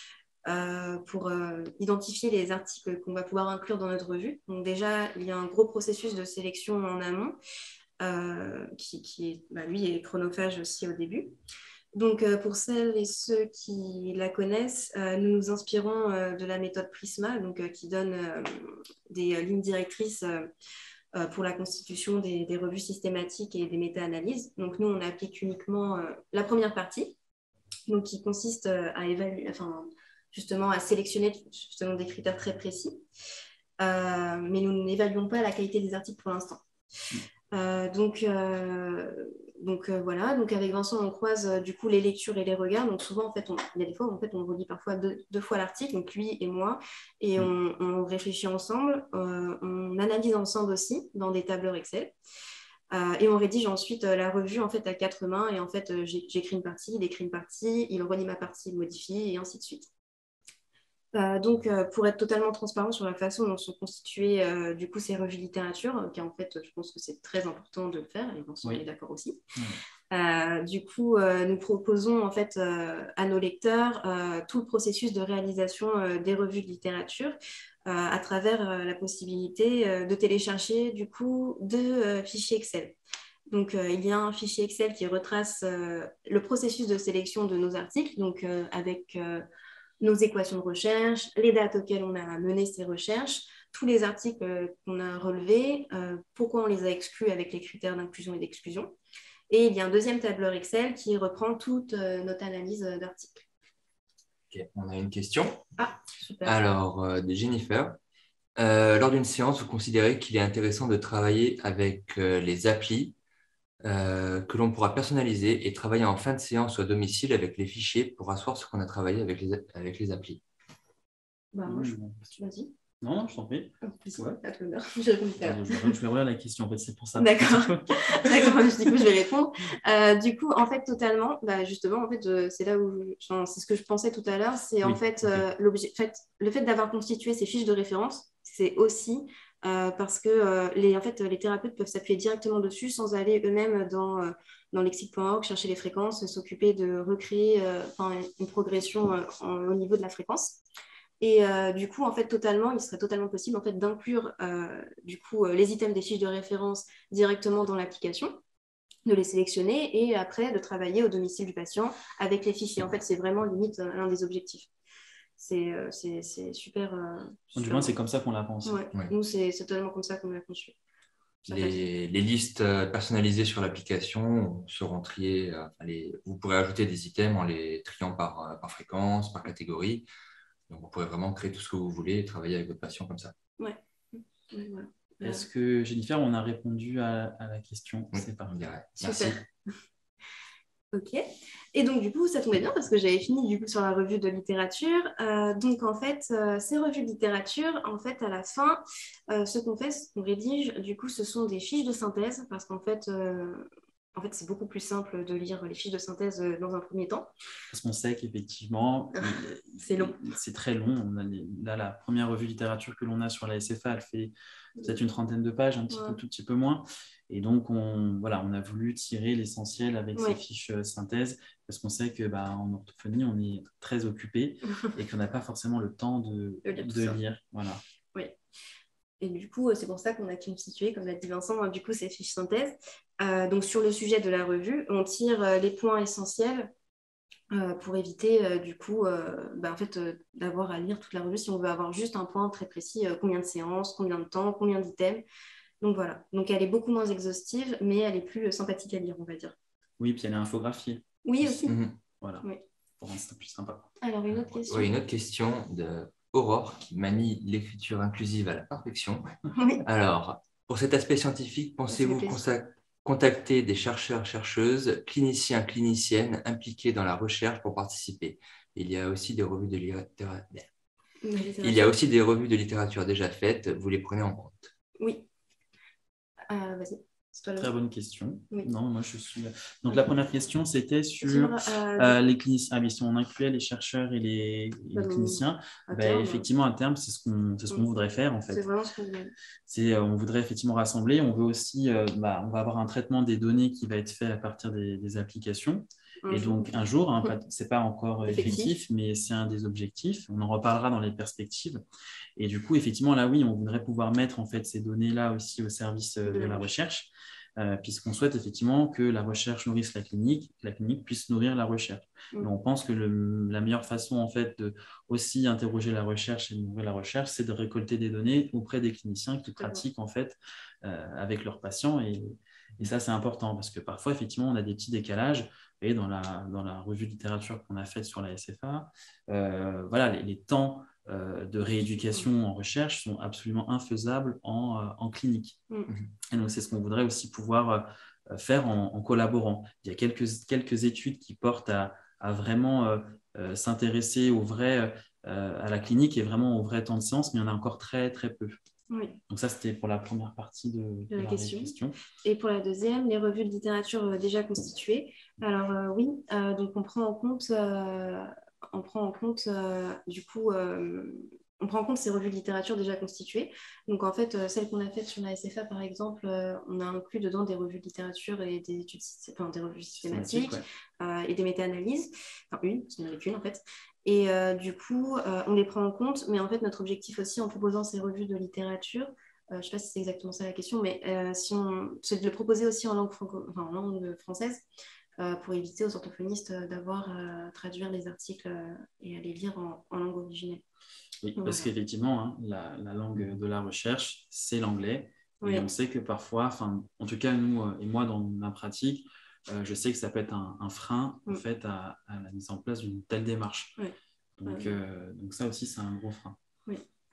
euh, pour euh, identifier les articles qu'on va pouvoir inclure dans notre revue. Donc, déjà, il y a un gros processus de sélection en amont euh, qui, qui est, bah, lui, est chronophage aussi au début. Donc, euh, pour celles et ceux qui la connaissent, euh, nous nous inspirons euh, de la méthode Prisma, donc, euh, qui donne euh, des euh, lignes directrices euh, pour la constitution des, des revues systématiques et des méta-analyses. Donc, nous, on applique uniquement euh, la première partie, donc, qui consiste euh, à évaluer, enfin, justement, à sélectionner selon des critères très précis. Euh, mais nous n'évaluons pas la qualité des articles pour l'instant. Euh, donc, euh, donc euh, voilà, donc avec Vincent, on croise euh, du coup les lectures et les regards. Donc souvent, en fait, on, il y a des fois, en fait, on relit parfois deux, deux fois l'article, donc lui et moi, et on, on réfléchit ensemble, euh, on analyse ensemble aussi dans des tableurs Excel. Euh, et on rédige ensuite euh, la revue en fait à quatre mains. Et en fait, euh, j'écris une partie, il écrit une partie, il relit ma partie, il modifie, et ainsi de suite. Euh, donc, euh, pour être totalement transparent sur la façon dont sont constituées euh, du coup ces revues de littérature, euh, car en fait, je pense que c'est très important de le faire, et Vincent oui. est d'accord aussi. Oui. Euh, du coup, euh, nous proposons en fait euh, à nos lecteurs euh, tout le processus de réalisation euh, des revues de littérature euh, à travers euh, la possibilité euh, de télécharger du coup deux euh, fichiers Excel. Donc, euh, il y a un fichier Excel qui retrace euh, le processus de sélection de nos articles, donc euh, avec euh, nos équations de recherche, les dates auxquelles on a mené ces recherches, tous les articles qu'on a relevés, euh, pourquoi on les a exclus avec les critères d'inclusion et d'exclusion. Et il y a un deuxième tableur Excel qui reprend toute euh, notre analyse d'articles. Okay, on a une question. Ah, super. Alors, euh, de Jennifer. Euh, lors d'une séance, vous considérez qu'il est intéressant de travailler avec euh, les applis Euh, que l'on pourra personnaliser et travailler en fin de séance ou à domicile avec les fichiers pour asseoir ce qu'on a travaillé avec les, avec les applis. Bah, moi, je... Vas-y. Non, non, je t'en prie. Oh, ouais. À ton honneur. Je, je, je vais relire la question, en fait, c'est pour ça. D'accord. D'accord, du coup, je vais répondre. Euh, du coup, en fait, totalement, bah, justement, en fait, je, c'est là où, je, c'est ce que je pensais tout à l'heure, c'est oui, en fait, okay. euh, l'objet, fait, le fait d'avoir constitué ces fiches de référence, c'est aussi euh, parce que euh, les, en fait, les thérapeutes peuvent s'appuyer directement dessus sans aller eux-mêmes dans, euh, dans lexique point org, chercher les fréquences, s'occuper de recréer euh, une progression euh, en, au niveau de la fréquence. Et euh, du coup, en fait, totalement, il serait totalement possible en fait, d'inclure euh, du coup, euh, les items des fiches de référence directement dans l'application, de les sélectionner et après de travailler au domicile du patient avec les fichiers. En fait, c'est vraiment limite l'un des objectifs. C'est euh, super, euh, super. Du moins, c'est comme ça qu'on l'a pensé. Ouais. Ouais. Nous, c'est totalement comme ça qu'on l'a conçu. Les, les listes personnalisées sur l'application seront triées. Euh, les, vous pourrez ajouter des items en les triant par, par fréquence, par catégorie. Donc, vous pourrez vraiment créer tout ce que vous voulez et travailler avec votre patient comme ça. Ouais. Ouais, voilà. Est-ce que, Jennifer, on a répondu à, à la question? Oui, c'est parti. Merci. Ok. Et donc, du coup, ça tombait bien parce que j'avais fini du coup sur la revue de littérature. Euh, donc, en fait, euh, ces revues de littérature, en fait, à la fin, euh, ce qu'on fait, ce qu'on rédige, du coup, ce sont des fiches de synthèse parce qu'en fait, euh, en fait, c'est beaucoup plus simple de lire les fiches de synthèse dans un premier temps. Parce qu'on sait qu'effectivement, c'est long. C'est très long. On a les, là, la première revue de littérature que l'on a sur la S F A, elle fait peut-être une trentaine de pages, un petit ouais. peu, tout petit peu moins. Et donc, on, voilà, on a voulu tirer l'essentiel avec ouais. ces fiches euh, synthèse, parce qu'on sait que bah, en orthophonie, on est très occupé et qu'on n'a pas forcément le temps de, de lire. De lire. Voilà. Oui. Et du coup, c'est pour ça qu'on a constitué, comme l'a dit Vincent, du coup, ces fiches synthèse. Euh, donc, sur le sujet de la revue, on tire euh, les points essentiels euh, pour éviter, euh, du coup, euh, bah, en fait, euh, d'avoir à lire toute la revue si on veut avoir juste un point très précis, euh, combien de séances, combien de temps, combien d'items. Donc, voilà. Donc, elle est beaucoup moins exhaustive, mais elle est plus sympathique à lire, on va dire. Oui, puis elle est infographiée. Oui, aussi. Mmh. Voilà. Oui. Pour rendre ça plus sympa. Alors, une autre question. Oui, une autre question de Aurore qui manie l'écriture inclusive à la perfection. Oui. Alors, pour cet aspect scientifique, pensez-vous contacter des chercheurs, chercheuses, cliniciens, cliniciennes impliqués dans la recherche pour participer? Il y a aussi des revues de littérature. Il y a aussi des revues de littérature déjà faites. Vous les prenez en compte? Oui. Euh, Vas-y. Très bonne question. Oui. Non, moi je suis. Donc la première question c'était sur euh, euh, les cliniciens. Ah, mais si on incluait les chercheurs et les, et les cliniciens, à ben, terme, effectivement à terme c'est ce qu'on c'est ce qu'on voudrait faire en fait. C'est vraiment ce qu'on voudrait. C'est euh, on voudrait effectivement rassembler. On veut aussi, euh, bah, on va avoir un traitement des données qui va être fait à partir des, des applications. Un et jour. Donc un jour, hein, pas, c'est pas encore effectif, effectif mais c'est un des objectifs. On en reparlera dans les perspectives. Et du coup, effectivement, là oui, on voudrait pouvoir mettre en fait ces données-là aussi au service euh, de, de la recherche. Euh, puisqu'on souhaite effectivement que la recherche nourrisse la clinique, que la clinique puisse nourrir la recherche. Mmh. On pense que le, la meilleure façon en fait de aussi interroger la recherche et de nourrir la recherche, c'est de récolter des données auprès des cliniciens qui pratiquent en fait euh, avec leurs patients et, et ça c'est important parce que parfois effectivement on a des petits décalages. Et dans la, dans la revue de littérature qu'on a faite sur la S F A, euh, voilà, les, les temps euh, de rééducation en recherche sont absolument infaisables en, euh, en clinique. Mmh. Et donc, c'est ce qu'on voudrait aussi pouvoir euh, faire en, en collaborant. Il y a quelques, quelques études qui portent à, à vraiment euh, euh, s'intéresser au vrai, euh, à la clinique et vraiment au vrai temps de séance, mais il y en a encore très, très peu. Oui. Donc ça, c'était pour la première partie de, de, de la, la question. question. Et pour la deuxième, les revues de littérature euh, déjà constituées. Alors euh, oui, euh, donc on prend en compte, euh, on prend en compte euh, du coup, euh, on prend en compte ces revues de littérature déjà constituées. Donc en fait, euh, celles qu'on a faites sur la S F A par exemple, euh, on a inclus dedans des revues de littérature et des études, enfin des revues systématiques ouais. euh, et des méta-analyses. Enfin une, parce qu'il n'y en avait qu'une en fait. Et euh, du coup, euh, on les prend en compte, mais en fait, notre objectif aussi en proposant ces revues de littérature, euh, je ne sais pas si c'est exactement ça la question, mais euh, si on, c'est de le proposer aussi en langue, franco, enfin, en langue française euh, pour éviter aux orthophonistes d'avoir à traduire les articles euh, et à les lire en, en langue originelle. Oui, donc, parce voilà. qu'effectivement, hein, la, la langue de la recherche, c'est l'anglais. Oui. Et on sait que parfois, enfin, en tout cas, nous et moi, dans ma pratique, Euh, je sais que ça peut être un, un frein en mm. fait, à, à la mise en place d'une telle démarche. Oui. Donc, oui. euh, donc ça aussi, c'est un gros frein. Oui.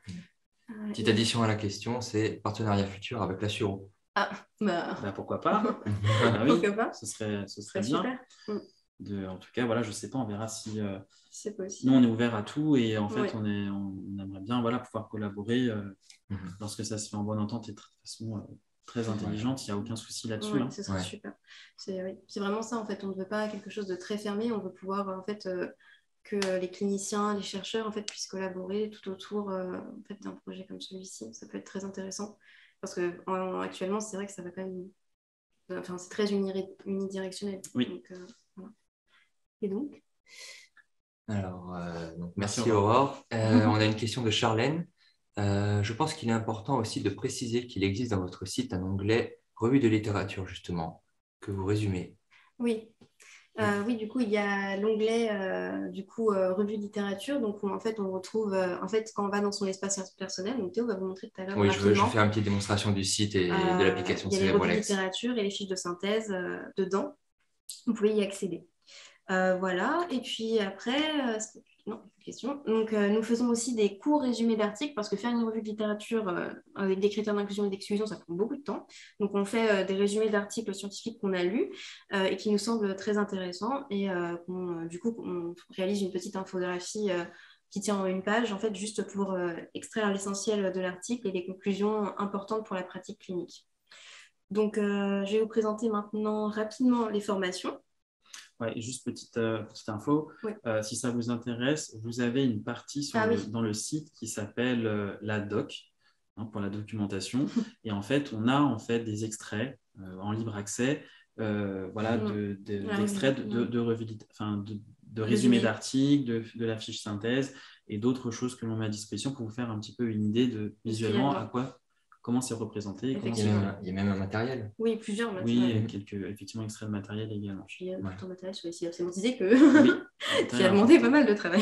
Petite addition à la question, c'est partenariat futur avec l'Assuro. Ah, bah... bah pourquoi pas ah, oui, pourquoi pas ce serait, ce serait bien. Super. Mm. De, en tout cas, voilà, je ne sais pas, on verra si... Euh, c'est possible. Nous, on est ouvert à tout et en fait, oui. on, est, on, on aimerait bien voilà, pouvoir collaborer euh, mm-hmm. lorsque ça se fait en bonne entente et de façon... Euh, très intelligente, il n'y a aucun souci là-dessus. Ouais, hein. ce serait ouais. super. C'est oui. vraiment ça, en fait. On ne veut pas quelque chose de très fermé, on veut pouvoir, en fait, euh, que les cliniciens, les chercheurs en fait, puissent collaborer tout autour euh, en fait, d'un projet comme celui-ci. Ça peut être très intéressant parce qu'actuellement, c'est vrai que ça va quand même... Enfin, c'est très unidirectionnel. Oui. Donc, euh, voilà. Et donc Alors, euh, donc, merci, merci Aurore. Aurore. Euh, on a une question de Charlène. Euh, je pense qu'il est important aussi de préciser qu'il existe dans votre site un onglet revue de littérature, justement, que vous résumez. Oui. Euh, oui, du coup, il y a l'onglet euh, du coup euh, revue de littérature. Donc, où, en fait, on retrouve, euh, en fait, quand on va dans son espace personnel, donc Théo va vous montrer tout à l'heure Oui, je, veux, je rapidement. fais une petite démonstration du site et Euh, de l'application il y a les revues de Cerebrolex. littérature et les fiches de synthèse euh, dedans. Vous pouvez y accéder. Euh, voilà. Et puis après, euh, non, question. Donc, euh, nous faisons aussi des courts résumés d'articles parce que faire une revue de littérature euh, avec des critères d'inclusion et d'exclusion, ça prend beaucoup de temps. Donc, on fait euh, des résumés d'articles scientifiques qu'on a lus euh, et qui nous semblent très intéressants. Et euh, euh, du coup, on réalise une petite infographie euh, qui tient en une page, en fait, juste pour euh, extraire l'essentiel de l'article et les conclusions importantes pour la pratique clinique. Donc, euh, je vais vous présenter maintenant rapidement les formations. Ouais, juste petite, euh, petite info, oui. euh, si ça vous intéresse, vous avez une partie sur ah, le, oui. dans le site qui s'appelle euh, la doc, hein, pour la documentation. Et en fait, on a en fait des extraits euh, en libre accès, euh, voilà, de, de, ah, d'extraits oui. de, de, de, revue, enfin, de, de résumés d'articles, de, de la fiche synthèse et d'autres choses que l'on met à disposition pour vous faire un petit peu une idée de visuellement à quoi, comment c'est représenté. Comment il, y a même, il y a même un matériel. Oui, plusieurs matériels. Oui, quelques effectivement extraits de matériel également. Puis, euh, ouais. Tout en matériel sur les sites sémantisés que... oui, qui a demandé pas mal de travail.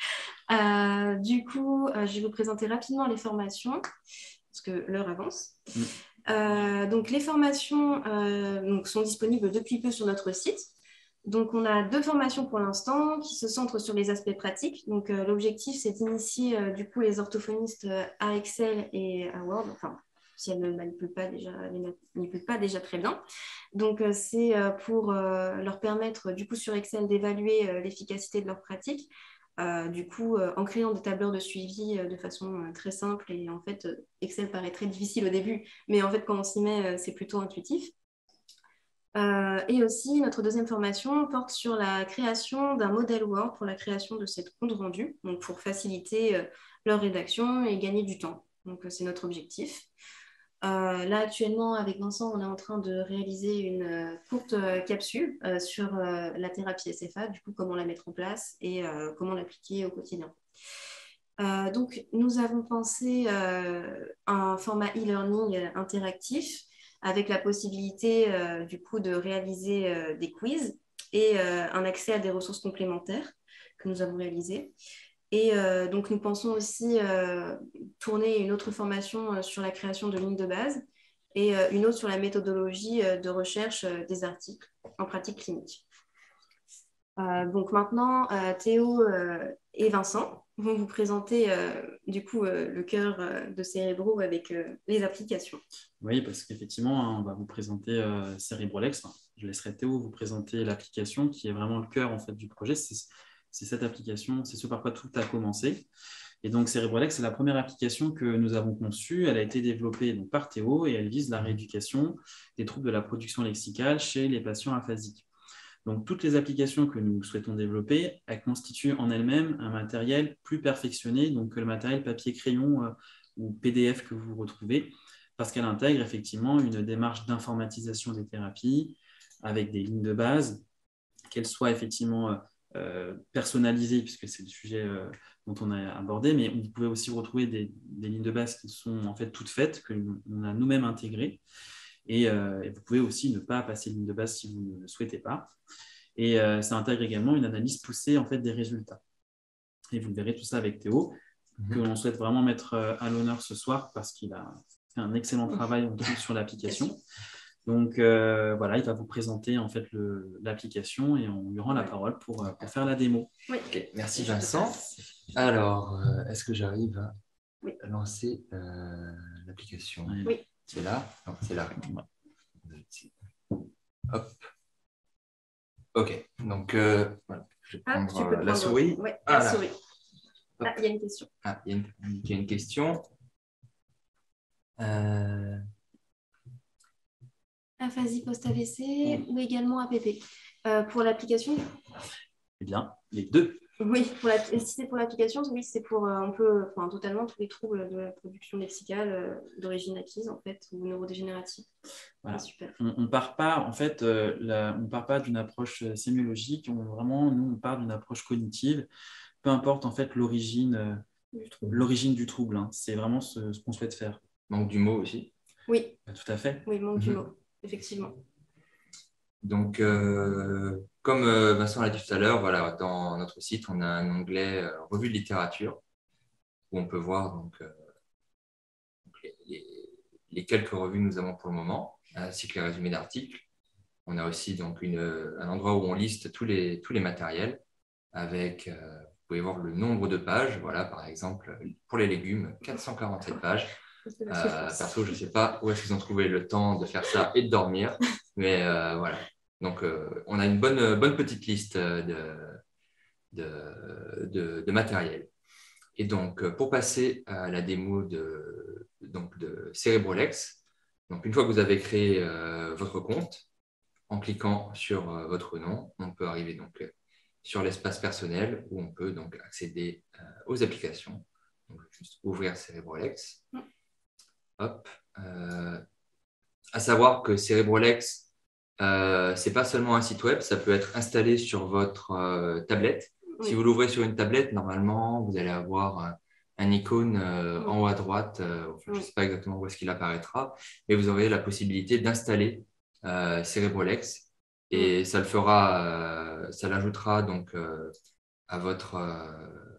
euh, du coup, euh, je vais vous présenter rapidement les formations, parce que l'heure avance. Mm. Euh, donc, les formations euh, donc, sont disponibles depuis peu sur notre site. Donc, on a deux formations pour l'instant qui se centrent sur les aspects pratiques. Donc, euh, l'objectif, c'est d'initier euh, du coup les orthophonistes euh, à Excel et à Word, enfin, si elles ne manipulent pas déjà, manipulent pas déjà très bien. Donc, euh, c'est euh, pour euh, leur permettre, du coup, sur Excel, d'évaluer euh, l'efficacité de leur pratique. Euh, du coup, euh, en créant des tableurs de suivi euh, de façon euh, très simple. Et en fait, euh, Excel paraît très difficile au début, mais en fait, quand on s'y met, euh, c'est plutôt intuitif. Euh, et aussi, notre deuxième formation porte sur la création d'un modèle Word pour la création de cette compte rendu, donc pour faciliter euh, leur rédaction et gagner du temps. Donc, euh, c'est notre objectif. Euh, là, actuellement, avec Vincent, on est en train de réaliser une euh, courte euh, capsule euh, sur euh, la thérapie S F A, du coup, comment la mettre en place et euh, comment l'appliquer au quotidien. Euh, donc, nous avons pensé euh, un format e-learning interactif avec la possibilité euh, du coup de réaliser euh, des quiz et euh, un accès à des ressources complémentaires que nous avons réalisées. Et euh, donc, nous pensons aussi euh, tourner une autre formation euh, sur la création de lignes de base et euh, une autre sur la méthodologie euh, de recherche euh, des articles en pratique clinique. Euh, donc maintenant, euh, Théo euh, et Vincent vont vous présenter euh, du coup euh, le cœur euh, de Cerebro avec euh, les applications. Oui, parce qu'effectivement, hein, on va vous présenter euh, Cerebrolex. Enfin, je laisserai Théo vous présenter l'application qui est vraiment le cœur en fait, du projet. C'est, c'est cette application, c'est ce par quoi tout a commencé. Et donc, Cerebrolex, c'est la première application que nous avons conçue. Elle a été développée donc, par Théo et elle vise la rééducation des troubles de la production lexicale chez les patients aphasiques. Donc, toutes les applications que nous souhaitons développer, elles constituent en elles-mêmes un matériel plus perfectionné donc, que le matériel papier-crayon euh, ou P D F que vous retrouvez, parce qu'elle intègre effectivement une démarche d'informatisation des thérapies avec des lignes de base, qu'elles soient effectivement euh, personnalisées, puisque c'est le sujet euh, dont on a abordé, mais vous pouvez aussi retrouver des, des lignes de base qui sont en fait toutes faites, que l'on a nous-mêmes intégrées. Et, euh, et vous pouvez aussi ne pas passer ligne de base si vous ne le souhaitez pas. Et euh, ça intègre également une analyse poussée en fait, des résultats. Et vous verrez tout ça avec Théo, mm-hmm. que l'on souhaite vraiment mettre à l'honneur ce soir parce qu'il a fait un excellent travail sur l'application. Donc euh, voilà, il va vous présenter en fait le, l'application et on lui rend ouais. la parole pour, pour faire la démo. Oui. Okay. Merci Vincent. Alors, euh, est-ce que j'arrive à oui. lancer euh, l'application? Oui. C'est là? Non, c'est là. Ouais. Hop. Ok, donc euh, voilà. Je vais prendre, ah, euh, la souris. Oui, la ah, souris. Hop. Ah, il y a une question. Ah, il y a une, il y a une question. Euh... Aphasie post-A V C ou également A P P. Euh, pour l'application? Eh bien, les deux. Oui, pour la, si c'est pour l'application, oui, c'est pour euh, un peu, enfin, totalement tous les troubles de la production lexicale euh, d'origine acquise, en fait, ou neurodégénérative. Voilà. C'est super. On ne part pas, en fait, euh, la, on part pas d'une approche euh, sémiologique, on, vraiment, nous, on part d'une approche cognitive, peu importe, en fait, l'origine euh, Du trouble. l'origine du trouble, hein. C'est vraiment ce, ce qu'on souhaite faire. Manque du mot aussi. Oui. Tout à fait. Oui, manque du Mhm. mot, effectivement. Donc, euh, comme euh, Vincent l'a dit tout à l'heure, voilà, dans notre site, on a un onglet euh, revue de littérature où on peut voir donc, euh, les, les- les quelques revues que nous avons pour le moment, ainsi que les résumés d'articles. On a aussi donc une, un endroit où on liste tous les, tous les matériels avec, euh, vous pouvez voir le nombre de pages. Voilà, par exemple, pour les légumes, quatre cent quarante-sept pages. Euh, perso, je ne sais pas où est-ce qu'ils ont trouvé le temps de faire ça et de dormir, mais euh, voilà. Donc, euh, on a une bonne, bonne petite liste de, de, de, de matériel. Et donc, pour passer à la démo de, donc de Cerebrolex, donc une fois que vous avez créé euh, votre compte, en cliquant sur euh, votre nom, on peut arriver donc euh, sur l'espace personnel où on peut donc accéder euh, aux applications. Donc, juste ouvrir Cerebrolex. Hop. Euh, à savoir que Cerebrolex, euh, ce n'est pas seulement un site web, ça peut être installé sur votre euh, tablette. Oui. Si vous l'ouvrez sur une tablette, normalement, vous allez avoir un, un icône euh, Oui. en haut à droite. Euh, enfin, Oui. je ne sais pas exactement où est-ce qu'il apparaîtra, mais vous aurez la possibilité d'installer euh, Cerebrolex et Oui. ça le fera, euh, ça l'ajoutera donc euh, à votre euh,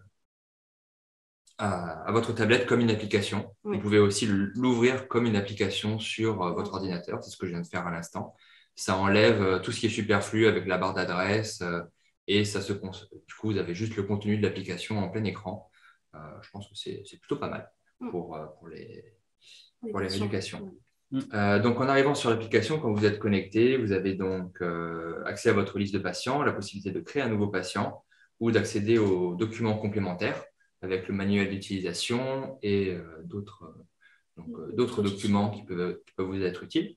à, à votre tablette comme une application. Oui. Vous pouvez aussi l'ouvrir comme une application sur euh, votre Oui. ordinateur. C'est ce que je viens de faire à l'instant. Ça enlève euh, tout ce qui est superflu avec la barre d'adresse euh, et ça se cons- du coup, vous avez juste le contenu de l'application en plein écran. Euh, je pense que c'est c'est plutôt pas mal pour, euh, pour les, pour les rééducations. Oui. Euh, donc, en arrivant sur l'application, quand vous êtes connecté, vous avez donc euh, accès à votre liste de patients, la possibilité de créer un nouveau patient ou d'accéder aux documents complémentaires avec le manuel d'utilisation et euh, d'autres donc, euh, d'autres documents qui peuvent, qui peuvent vous être utiles.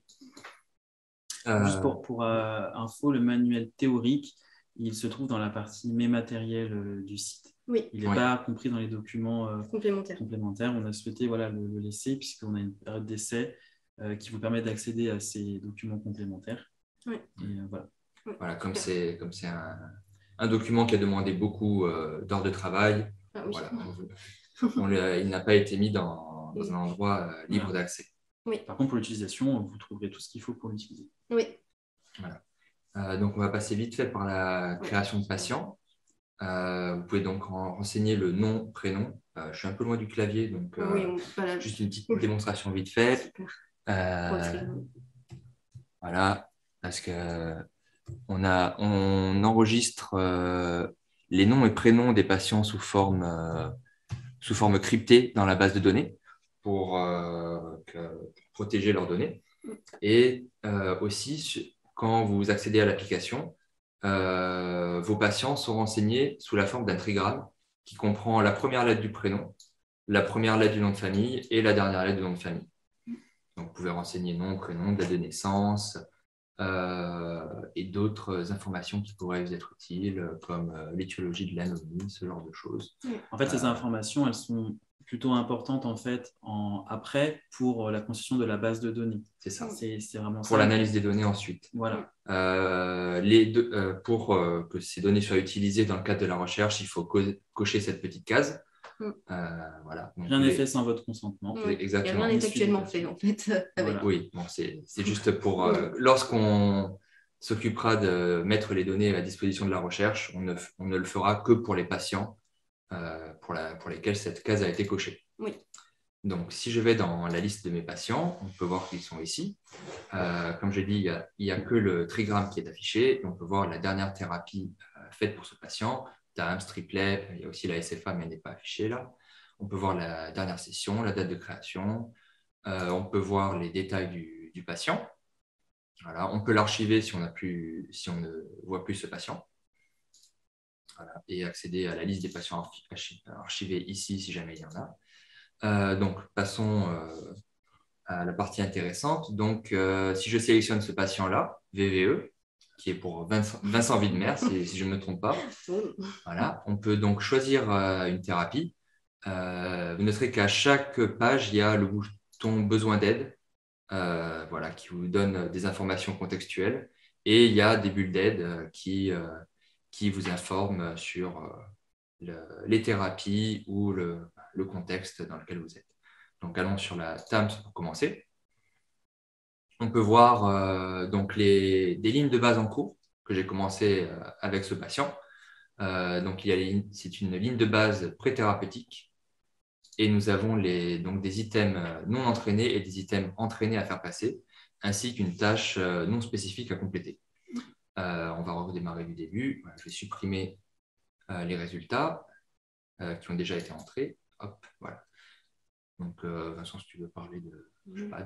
Euh, Juste pour, pour euh, info, le manuel théorique, il se trouve dans la partie mes matériels euh, du site. Oui. Il n'est Oui. pas compris dans les documents euh, complémentaires. complémentaires. On a souhaité voilà, le, le laisser puisqu'on a une période d'essai euh, qui vous permet d'accéder à ces documents complémentaires. Oui. Et, euh, voilà. Voilà, comme c'est comme c'est un, un document qui a demandé beaucoup euh, d'heures de travail, Ah, oui. voilà, on, on le, il n'a pas été mis dans, dans un endroit euh, libre Voilà. d'accès. Oui. Par contre, pour l'utilisation, vous trouverez tout ce qu'il faut pour l'utiliser. Oui. Voilà. Euh, donc, on va passer vite fait par la création de patients. Euh, vous pouvez donc renseigner le nom, prénom. Euh, je suis un peu loin du clavier, donc euh, Oui, on- voilà. juste une petite démonstration vite fait. Euh, voilà, parce que on, a, on enregistre euh, les noms et prénoms des patients sous forme, euh, sous forme cryptée dans la base de données pour, euh, que, pour protéger leurs données. Et euh, aussi, quand vous accédez à l'application, euh, vos patients sont renseignés sous la forme d'un trigramme qui comprend la première lettre du prénom, la première lettre du nom de famille et la dernière lettre du nom de famille. Donc, vous pouvez renseigner nom, prénom, date de naissance euh, et d'autres informations qui pourraient vous être utiles, comme euh, l'étiologie de l'anomie, ce genre de choses. En fait, ces Euh, informations, elles sont plutôt importantes en fait en, après pour la constitution de la base de données. C'est ça. C'est vraiment pour l'analyse des données ensuite. Voilà. Euh, les deux, euh, pour euh, que ces données soient utilisées dans le cadre de la recherche, il faut co cocher cette petite case. Mm. Euh, voilà. Donc, rien n'est les... fait sans votre consentement. Oui. Exactement. Et rien n'est actuellement fait en fait. Avec. Voilà. Oui, bon, c'est juste pour euh, lorsqu'on s'occupera de mettre les données à la disposition de la recherche, on ne, on ne le fera que pour les patients euh, pour, la, pour lesquels cette case a été cochée. Oui. Donc, si je vais dans la liste de mes patients, on peut voir qu'ils sont ici. Euh, comme je dis, il n'y a, a que le trigramme qui est affiché. On peut voir la dernière thérapie euh, faite pour ce patient. T A M S, triplet, il y a aussi la S F A, mais elle n'est pas affichée là. On peut voir la dernière session, la date de création. Euh, on peut voir les détails du, du patient. Voilà. On peut l'archiver si, si on ne voit plus ce patient. Voilà. Et accéder à la liste des patients archivés ici si jamais il y en a. Euh, donc, passons euh, à la partie intéressante. Donc, euh, si je sélectionne ce patient-là, V V E, qui est pour Vincent, Vincent Widmer, si, si je ne me trompe pas. Voilà. On peut donc choisir euh, une thérapie. Euh, vous noterez qu'à chaque page, il y a le bouton besoin d'aide, euh, voilà, qui vous donne des informations contextuelles. Et il y a des bulles d'aide euh, qui, euh, qui vous informent sur euh, le, les thérapies ou le, le contexte dans lequel vous êtes. Donc, allons sur la T A M S pour commencer. On peut voir euh, donc les, des lignes de base en cours que j'ai commencé euh, avec ce patient. Euh, donc, c'est une ligne de base pré-thérapeutique et nous avons les, donc des items non entraînés et des items entraînés à faire passer, ainsi qu'une tâche euh, non spécifique à compléter. Euh, on va redémarrer du début. Voilà, je vais supprimer euh, les résultats euh, qui ont déjà été entrés. Hop, voilà. Donc, euh, Vincent, si tu veux parler de... Je sais pas,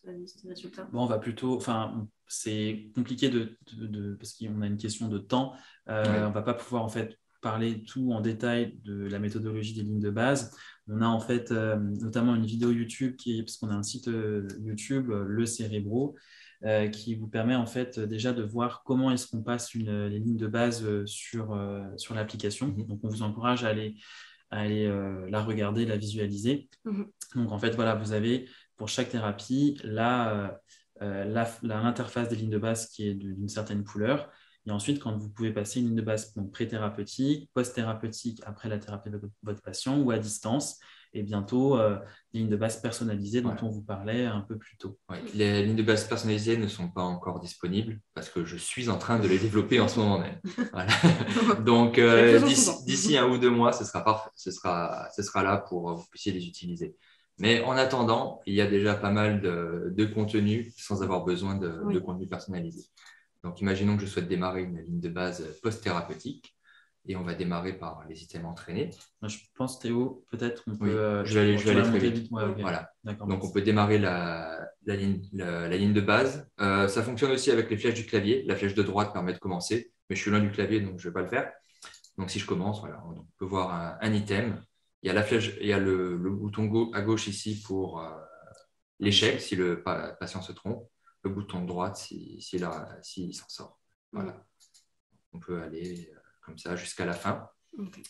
de... Bon, on va plutôt... Enfin, c'est compliqué de, de, de, parce qu'on a une question de temps. Euh, oui. On ne va pas pouvoir, en fait, parler tout en détail de la méthodologie des lignes de base. On a, en fait, euh, notamment une vidéo YouTube, qui est, parce qu'on a un site euh, YouTube, euh, Le Cérébro, euh, qui vous permet, en fait, déjà de voir comment est-ce qu'on passe une, les lignes de base sur, euh, sur l'application. Mm-hmm. Donc, on vous encourage à aller... à aller euh, la regarder, la visualiser. Mmh. Donc, en fait, voilà, vous avez pour chaque thérapie la, euh, la, la, l'interface des lignes de base qui est d'une certaine couleur. Et ensuite, quand vous pouvez passer une ligne de base pré-thérapeutique, post-thérapeutique après la thérapie de votre patient ou à distance, et bientôt euh, des lignes de base personnalisées dont ouais. on vous parlait un peu plus tôt. Ouais. Les lignes de base personnalisées ne sont pas encore disponibles parce que je suis en train de les développer en ce moment même. Voilà. Donc, euh, d'ici, d'ici un ou deux mois, ce sera, parfait, ce sera, ce sera là pour que vous puissiez les utiliser. Mais en attendant, il y a déjà pas mal de, de contenu sans avoir besoin de, oui. de contenu personnalisé. Donc, imaginons que je souhaite démarrer une ligne de base post-thérapeutique. Et on va démarrer par les items entraînés. Je pense, Théo, peut-être on peut... Oui, euh, je vais aller, je vais aller très vite. vite. Ouais, okay. Voilà. Donc, merci. On peut démarrer la, la, ligne, la, la ligne de base. Euh, ça fonctionne aussi avec les flèches du clavier. La flèche de droite permet de commencer, mais je suis loin du clavier, donc je ne vais pas le faire. Donc, si je commence, voilà, on peut voir un, un item. Il y a, la flèche, il y a le, le bouton go, à gauche ici pour euh, l'échec, si le patient se trompe. Le bouton de droite, s'il si, si si s'en sort. Voilà. Mm. On peut aller... comme ça jusqu'à la fin. Okay.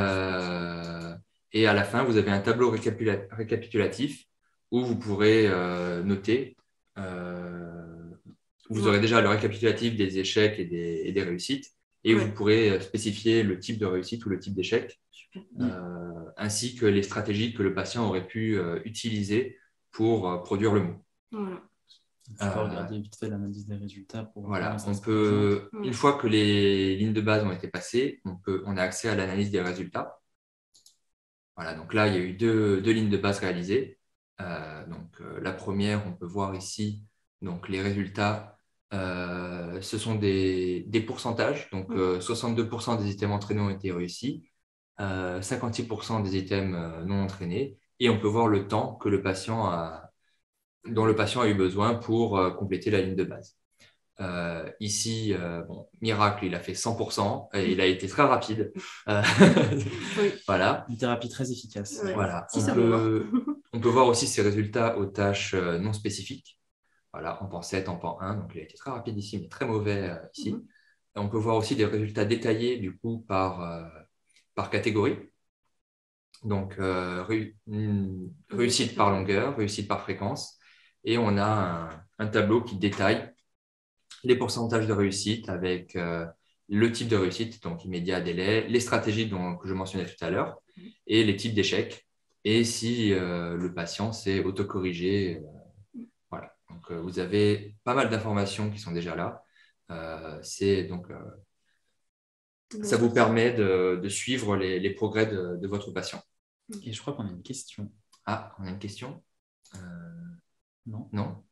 Euh, et à la fin, vous avez un tableau récapitula- récapitulatif où vous pourrez euh, noter. Euh, vous ouais. aurez déjà le récapitulatif des échecs et des, et des réussites et ouais. vous pourrez spécifier le type de réussite ou le type d'échec euh, ainsi que les stratégies que le patient aurait pu euh, utiliser pour euh, produire le mot. Voilà. Tu peux regarder vite fait l'analyse des résultats. Pour voilà, on peut, une fois que les lignes de base ont été passées, on, peut, on a accès à l'analyse des résultats. Voilà, donc là, il y a eu deux, deux lignes de base réalisées. Euh, donc, euh, la première, on peut voir ici donc, les résultats. Euh, ce sont des, des pourcentages. Donc, euh, soixante-deux pour cent des items entraînés ont été réussis, euh, cinquante-six pour cent des items non entraînés. Et on peut voir le temps que le patient a dont le patient a eu besoin pour euh, compléter la ligne de base. Euh, ici, euh, bon, miracle, il a fait cent pour cent et il a été très rapide. Euh, oui. Voilà. Une thérapie très efficace. Ouais. Voilà. Si on, peut, on peut voir aussi ses résultats aux tâches euh, non spécifiques. Voilà, en pan sept, en pan un. Donc, il a été très rapide ici, mais très mauvais euh, ici. Mm-hmm. Et on peut voir aussi des résultats détaillés du coup par, euh, par catégorie. Donc, euh, ré, réussite par longueur, réussite par fréquence. Et on a un, un tableau qui détaille les pourcentages de réussite avec euh, le type de réussite, donc immédiat, délai, les stratégies dont, que je mentionnais tout à l'heure, et les types d'échecs, et si euh, le patient s'est autocorrigé. Euh, voilà. Donc, euh, vous avez pas mal d'informations qui sont déjà là. Euh, c'est donc, euh, ça vous permet de, de suivre les, les progrès de, de votre patient. Et je crois qu'on a une question. Ah, on a une question euh... Non. Non.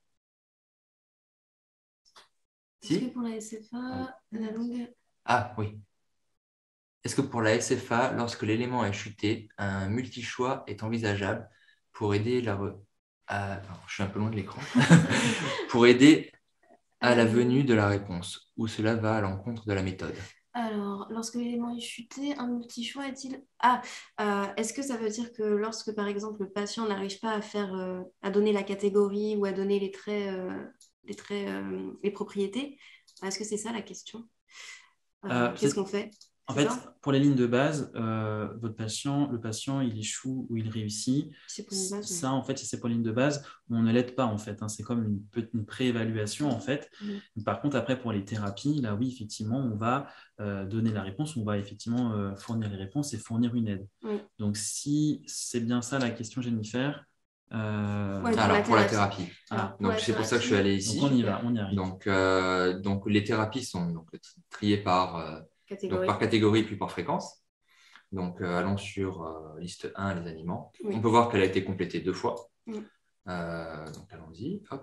Est-ce si que pour la S F A, la longue... Ah, oui. Est-ce que pour la S F A, lorsque l'élément est chuté, un multi-choix est envisageable pour aider la... Re... à... Enfin, je suis un peu loin de l'écran. Pour aider à la venue de la réponse, ou cela va à l'encontre de la méthode? Alors, lorsque l'élément est chuté, un multi-choix est-il... Ah, euh, est-ce que ça veut dire que lorsque, par exemple, le patient n'arrive pas à faire, euh, à donner la catégorie ou à donner les traits, euh, les, traits euh, les propriétés, Est-ce que c'est ça la question? euh, Euh, Qu'est-ce qu'on fait? En C'est fait, ça pour les lignes de base, euh, votre patient, le patient, il échoue ou il réussit. C'est pour une base, Ça, oui. en fait, si c'est pour les lignes de base, on ne l'aide pas, en fait. Hein. C'est comme une, petite- une pré-évaluation, en fait. Mhm. Par contre, après, pour les thérapies, là, oui, effectivement, on va euh, donner la réponse, on va effectivement euh, fournir les réponses et fournir une aide. Oui. Donc, si c'est bien ça la question, Jennifer. euh, Ouais, pour Alors, la pour la thérapie. thérapie. Alors, pour Donc, la c'est pour ça que je suis thérapie, allé ici. Donc, on y va, on y arrive. Donc, euh, donc les thérapies sont donc, triées par, euh, donc, catégorie. par catégorie puis par fréquence. Donc, euh, allons sur euh, liste un, les aliments. Oui. On peut voir qu'elle a été complétée deux fois. Mm. Euh, donc, allons-y. Hop.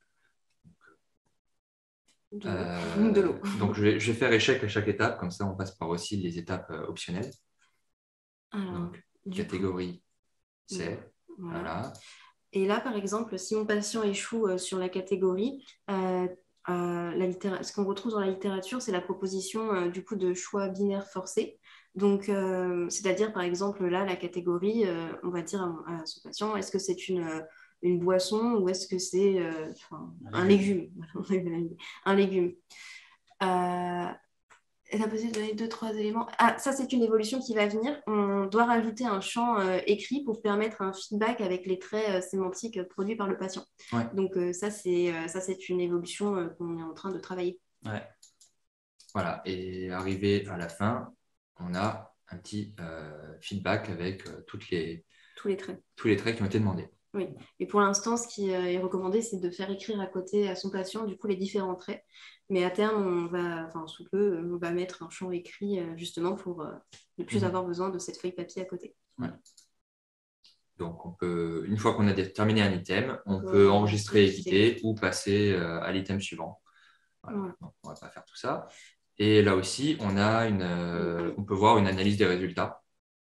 De, Euh, de l'eau. donc, je vais, je vais faire échec à chaque étape. Comme ça, on passe par aussi les étapes euh, optionnelles. Alors, Donc, du catégorie coup, C. voilà. Voilà. Et là, par exemple, si mon patient échoue euh, sur la catégorie, euh, euh, la littéra- ce qu'on retrouve dans la littérature, c'est la proposition euh, du coup de choix binaire forcé. Donc, euh, c'est-à-dire, par exemple, là, la catégorie, euh, on va dire à, à son patient, est-ce que c'est une, euh, une boisson ou est-ce que c'est euh, un légume? Un légume. Euh, est impossible de donner deux, trois éléments. Ah, ça, c'est une évolution qui va venir. On doit rajouter un champ euh, écrit pour permettre un feedback avec les traits euh, sémantiques euh, produits par le patient. Ouais. Donc, euh, ça, c'est, euh, ça, c'est une évolution euh, qu'on est en train de travailler. Ouais. Voilà. Et arrivé à la fin, on a un petit euh, feedback avec euh, toutes les, Tous les traits. tous les traits qui ont été demandés. Oui. Et pour l'instant, ce qui euh, est recommandé, c'est de faire écrire à côté à son patient, du coup, les différents traits. Mais à terme, on va, enfin, sous peu, on va mettre un champ écrit euh, justement pour euh, ne plus Mhm. avoir besoin de cette feuille papier à côté. Ouais. Donc, on peut, une fois qu'on a terminé un item, on Ouais, peut enregistrer et c'est- quitter ou passer euh, à l'item suivant. Voilà. Ouais. Donc, on ne va pas faire tout ça. Et là aussi, on, a une, euh, on peut voir une analyse des résultats.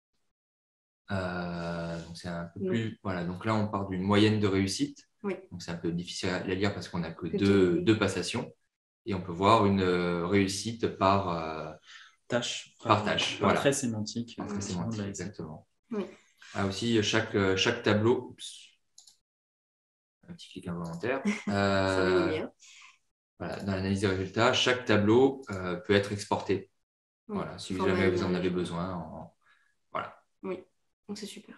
Euh, donc, c'est un peu plus. Oui. Voilà. Donc là, on part d'une moyenne de réussite. Oui. Donc, c'est un peu difficile à lire parce qu'on n'a que, Que deux, deux. deux passations. Et on peut voir une euh, réussite par, euh, Tâche. par tâche. Par Voilà. trait sémantique. Par trait euh, sémantique, de la- exactement. Oui. Ah, aussi, chaque, chaque tableau. Oups. Un petit clic involontaire. Ça va Euh, mieux. voilà, dans l'analyse des résultats, chaque tableau euh, peut être exporté. Oui. Voilà, si Format jamais vous en image. avez besoin. En... Voilà. Oui, donc c'est super.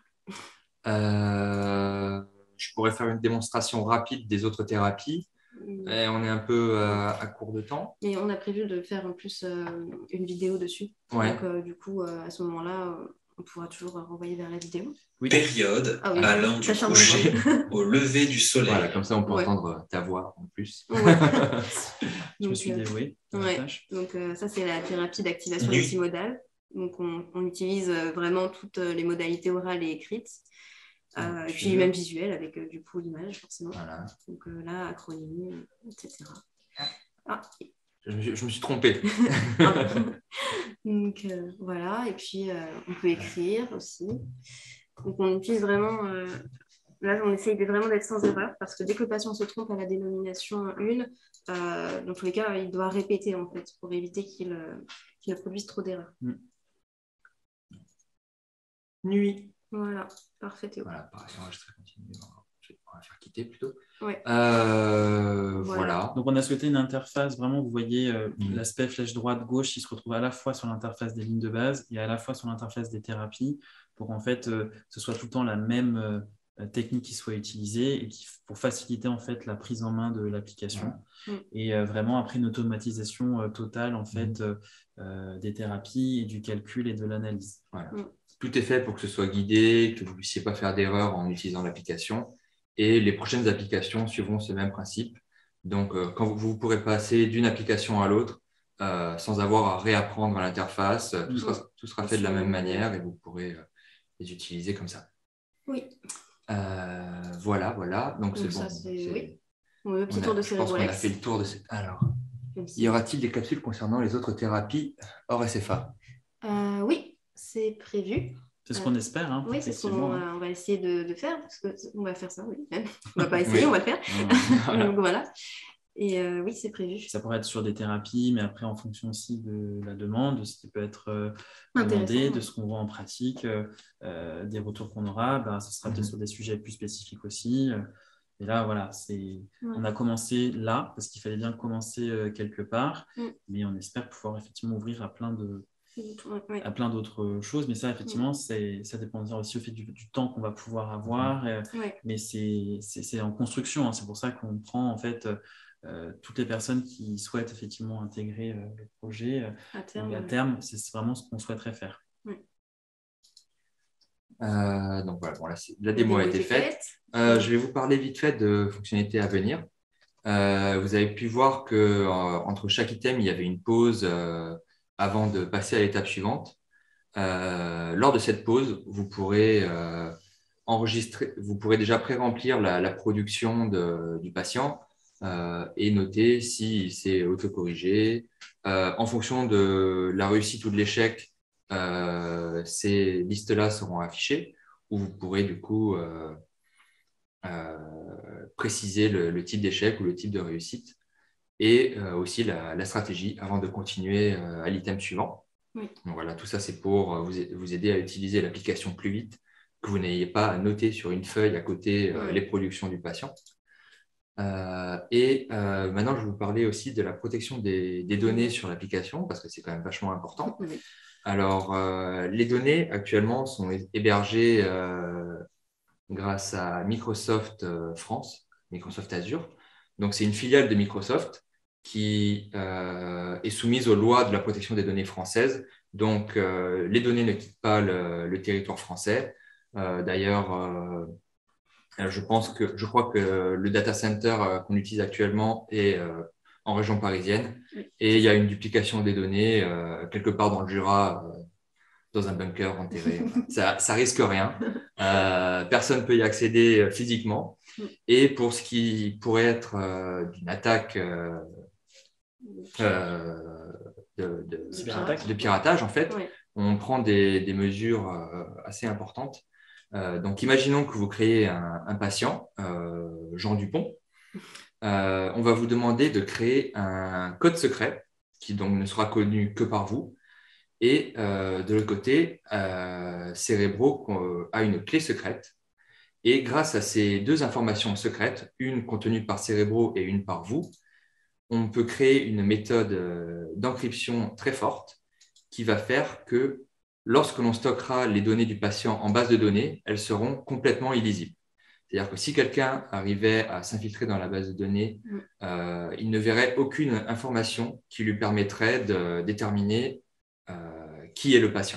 Euh, je pourrais faire une démonstration rapide des autres thérapies. Et on est un peu euh, à court de temps. Mais on a prévu de faire en plus euh, une vidéo dessus. Ouais. Donc, euh, du coup, euh, à ce moment-là, euh, on pourra toujours renvoyer vers la vidéo. Oui. Période ah, oui. allant du coucher au lever du soleil. Voilà, comme ça, on peut ouais. entendre ta voix en plus. Ouais. Je me suis dévouée. Ouais. Donc, euh, ça, c'est la thérapie d'activation Nuit. multimodale. Donc, on, on utilise vraiment toutes les modalités orales et écrites. Euh, et puis même visuel avec euh, du coup l'image forcément. Voilà. Donc euh, là, acronymie, et cetera. Ah. Je, me, je me suis trompée. Donc euh, voilà, et puis euh, on peut écrire aussi. Donc on utilise vraiment, euh, là on essaye de vraiment d'être sans erreur parce que dès que le patient se trompe à la dénomination un, euh, dans tous les cas, il doit répéter en fait pour éviter qu'il euh, qu'il ne produise trop d'erreurs. Mm. Nuit. Voilà, parfait Théo. Voilà, pareil, enregistrer, continuer. On va faire quitter plutôt. Ouais. Euh, Voilà. voilà. Donc, on a souhaité une interface, vraiment, vous voyez euh, Mmh. l'aspect flèche droite-gauche, il se retrouve à la fois sur l'interface des lignes de base et à la fois sur l'interface des thérapies pour qu'en fait, euh, ce soit tout le temps la même euh, technique qui soit utilisée et qui, pour faciliter en fait la prise en main de l'application. Mmh. Et euh, vraiment, après, une automatisation euh, totale en fait Mmh. euh, euh, des thérapies et du calcul et de l'analyse. Voilà. Mmh. Tout est fait pour que ce soit guidé, que vous ne puissiez pas faire d'erreur en utilisant l'application. Et les prochaines applications suivront ce même principe. Donc, euh, quand vous, vous pourrez passer d'une application à l'autre euh, sans avoir à réapprendre l'interface, tout sera, tout sera fait de la même manière et vous pourrez euh, les utiliser comme ça. Oui. Euh, voilà, voilà. Donc, c'est ça, bon. c'est... C'est... Oui. On le petit On a, tour de je pense qu'on a Cérébrolex. fait le tour de cette... Alors, y aura-t-il des capsules concernant les autres thérapies hors S F A? euh, Oui, c'est prévu. C'est ce qu'on espère. Hein, oui, c'est ce qu'on hein. on va essayer de, de faire. Parce que on va faire ça, oui. On va pas essayer, oui. on va le faire. Voilà. Donc voilà. Et euh, oui, c'est prévu. Ça pourrait être sur des thérapies, mais après, en fonction aussi de la demande, de ce qui peut être euh, demandé, de ce qu'on voit en pratique, euh, des retours qu'on aura, bah, ce sera mm-hmm. peut-être sur des sujets plus spécifiques aussi. Et là, voilà, c'est, Ouais. on a commencé là, parce qu'il fallait bien commencer euh, quelque part, Mm. mais on espère pouvoir effectivement ouvrir à plein de, Ouais, ouais. à plein d'autres choses. Mais ça, effectivement, c'est, ça dépendra aussi au fait du, du temps qu'on va pouvoir avoir. euh, Ouais. Mais c'est, c'est, c'est en construction. Hein. C'est pour ça qu'on prend en fait euh, toutes les personnes qui souhaitent effectivement intégrer euh, le projet. Euh, À terme, à ouais. terme, c'est vraiment ce qu'on souhaiterait faire. Ouais. Euh, donc voilà, bon, là, c'est- la La démo a démo été était faite. faite. Euh, Ouais. je vais vous parler vite fait de fonctionnalités à venir. Euh, vous avez pu voir que euh, entre chaque item, il y avait une pause euh, avant de passer à l'étape suivante. Euh, lors de cette pause, vous pourrez euh, enregistrer, vous pourrez déjà pré-remplir la, la production de- du patient euh, et noter si c'est autocorrigé. Euh, en fonction de la réussite ou de l'échec, euh, ces listes-là seront affichées, où vous pourrez du coup euh, euh, préciser le, le type d'échec ou le type de réussite et euh, aussi la, la stratégie avant de continuer euh, à l'item suivant. Oui. Donc voilà, tout ça, c'est pour euh, vous, vous aider à utiliser l'application plus vite, que vous n'ayez pas à noter sur une feuille à côté euh, Ouais. les productions du patient. Euh, et euh, maintenant, je vais vous parler aussi de la protection des, des données sur l'application, parce que c'est quand même vachement important. Oui. Alors, euh, les données actuellement sont hébergées euh, grâce à Microsoft euh, France, Microsoft Azure. Donc, c'est une filiale de Microsoft qui euh, est soumise aux lois de la protection des données françaises. Donc, euh, les données ne quittent pas le, le territoire français. Euh, D'ailleurs, euh, je pense que, je crois que le data center euh, qu'on utilise actuellement est euh, en région parisienne et il y a une duplication des données euh, quelque part dans le Jura, euh, dans un bunker enterré. ça, ça risque rien. Euh, personne ne peut y accéder euh, physiquement. Et pour ce qui pourrait être euh, d'une attaque euh, euh, de, de, De piratage. de piratage, en fait, Ouais. on prend des, des mesures euh, assez importantes. Euh, donc, imaginons que vous créez un, un patient, euh, Jean Dupont. Euh, on va vous demander de créer un code secret qui donc ne sera connu que par vous. Et euh, de l'autre côté, euh, Cerebro euh, a une clé secrète. Et grâce à ces deux informations secrètes, une contenue par Cerebro et une par vous, on peut créer une méthode euh, d'encryption très forte qui va faire que lorsque l'on stockera les données du patient en base de données, elles seront complètement illisibles. C'est-à-dire que si quelqu'un arrivait à s'infiltrer dans la base de données, euh, il ne verrait aucune information qui lui permettrait de déterminer euh, qui est le patient.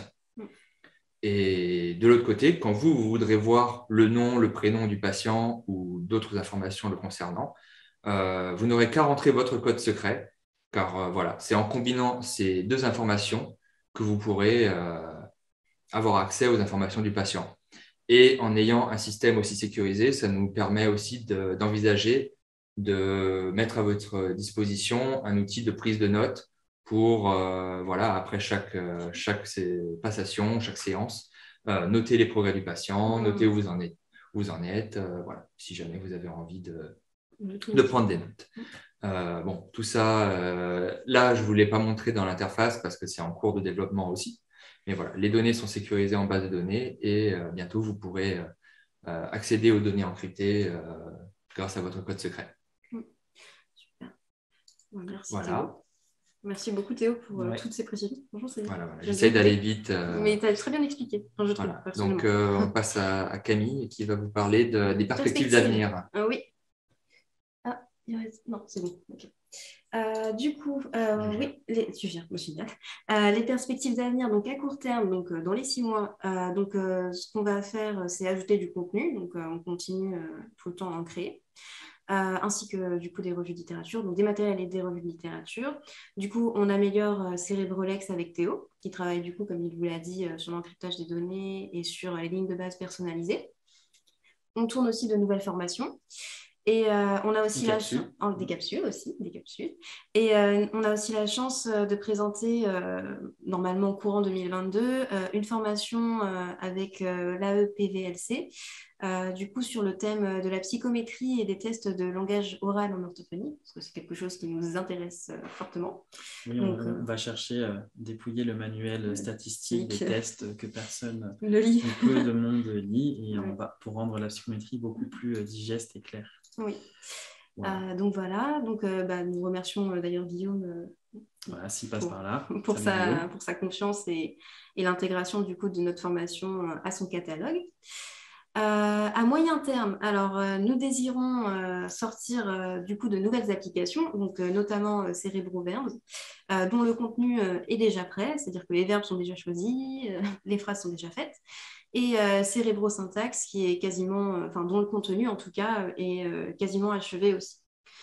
Et de l'autre côté, quand vous, vous voudrez voir le nom, le prénom du patient ou d'autres informations le concernant, euh, vous n'aurez qu'à rentrer votre code secret, car euh, voilà, c'est en combinant ces deux informations que vous pourrez euh, avoir accès aux informations du patient. Et en ayant un système aussi sécurisé, ça nous permet aussi de, d'envisager de mettre à votre disposition un outil de prise de notes pour, euh, voilà, après chaque, euh, chaque passation, chaque séance, euh, noter les progrès du patient, noter où vous en êtes, où vous en êtes euh, voilà, si jamais vous avez envie de, de prendre des notes. Euh, bon, tout ça, euh, là, je ne vous l'ai pas montré dans l'interface parce que c'est en cours de développement aussi. Mais voilà, les données sont sécurisées en base de données et euh, bientôt, vous pourrez euh, accéder aux données encryptées euh, grâce à votre code secret. Super. Ouais, merci voilà. Théo. Merci beaucoup Théo pour euh, Ouais. toutes ces précisions. Bonjour, c'est voilà, voilà. J'essaie d'aller vite. Euh... Mais tu as très bien expliqué, enfin, je trouve, voilà. personnellement. Donc, euh, on passe à, à Camille qui va vous parler de, des perspectives, perspectives. d'avenir. Euh, oui. Ah, il reste... Non, c'est bon. Okay. Euh, du coup, euh, oui, les, tu viens, moi, je suis euh, les perspectives d'avenir, donc à court terme, donc euh, dans les six mois, euh, donc euh, ce qu'on va faire, c'est ajouter du contenu, donc euh, on continue euh, tout le temps à en créer, euh, ainsi que du coup des revues de littérature, donc des matériels et des revues de littérature. Du coup, on améliore euh, Cerebrolex avec Théo, qui travaille du coup, comme il vous l'a dit, euh, sur l'encryptage des données et sur les lignes de base personnalisées. On tourne aussi de nouvelles formations. Et euh, on a aussi des la capsules. chance, oh, des capsules aussi, des capsules. Et euh, on a aussi la chance de présenter, euh, normalement au courant deux mille vingt-deux, euh, une formation euh, avec euh, l'A E P V L C euh, du coup sur le thème de la psychométrie et des tests de langage oral en orthophonie, parce que c'est quelque chose qui nous intéresse euh, fortement. Oui, Donc, on, euh, on va chercher à euh, dépouiller le manuel euh, statistique des que... tests que personne, le lit. ou peu de monde lit, et ouais. on va, pour rendre la psychométrie beaucoup plus euh, digeste et claire. Oui. Voilà. Euh, donc voilà, donc, euh, bah, nous remercions euh, d'ailleurs Guillaume euh, voilà, s'il passe pour, par là, pour, sa, Guillaume. pour sa confiance et, et l'intégration du coup de notre formation euh, à son catalogue. Euh, à moyen terme, alors euh, nous désirons euh, sortir euh, du coup de nouvelles applications, donc euh, notamment euh, CérebroVerbs, euh, dont le contenu euh, est déjà prêt, c'est-à-dire que les verbes sont déjà choisis, euh, les phrases sont déjà faites, et euh, CérébroSyntax qui est quasiment, euh, enfin dont le contenu en tout cas est euh, quasiment achevé aussi.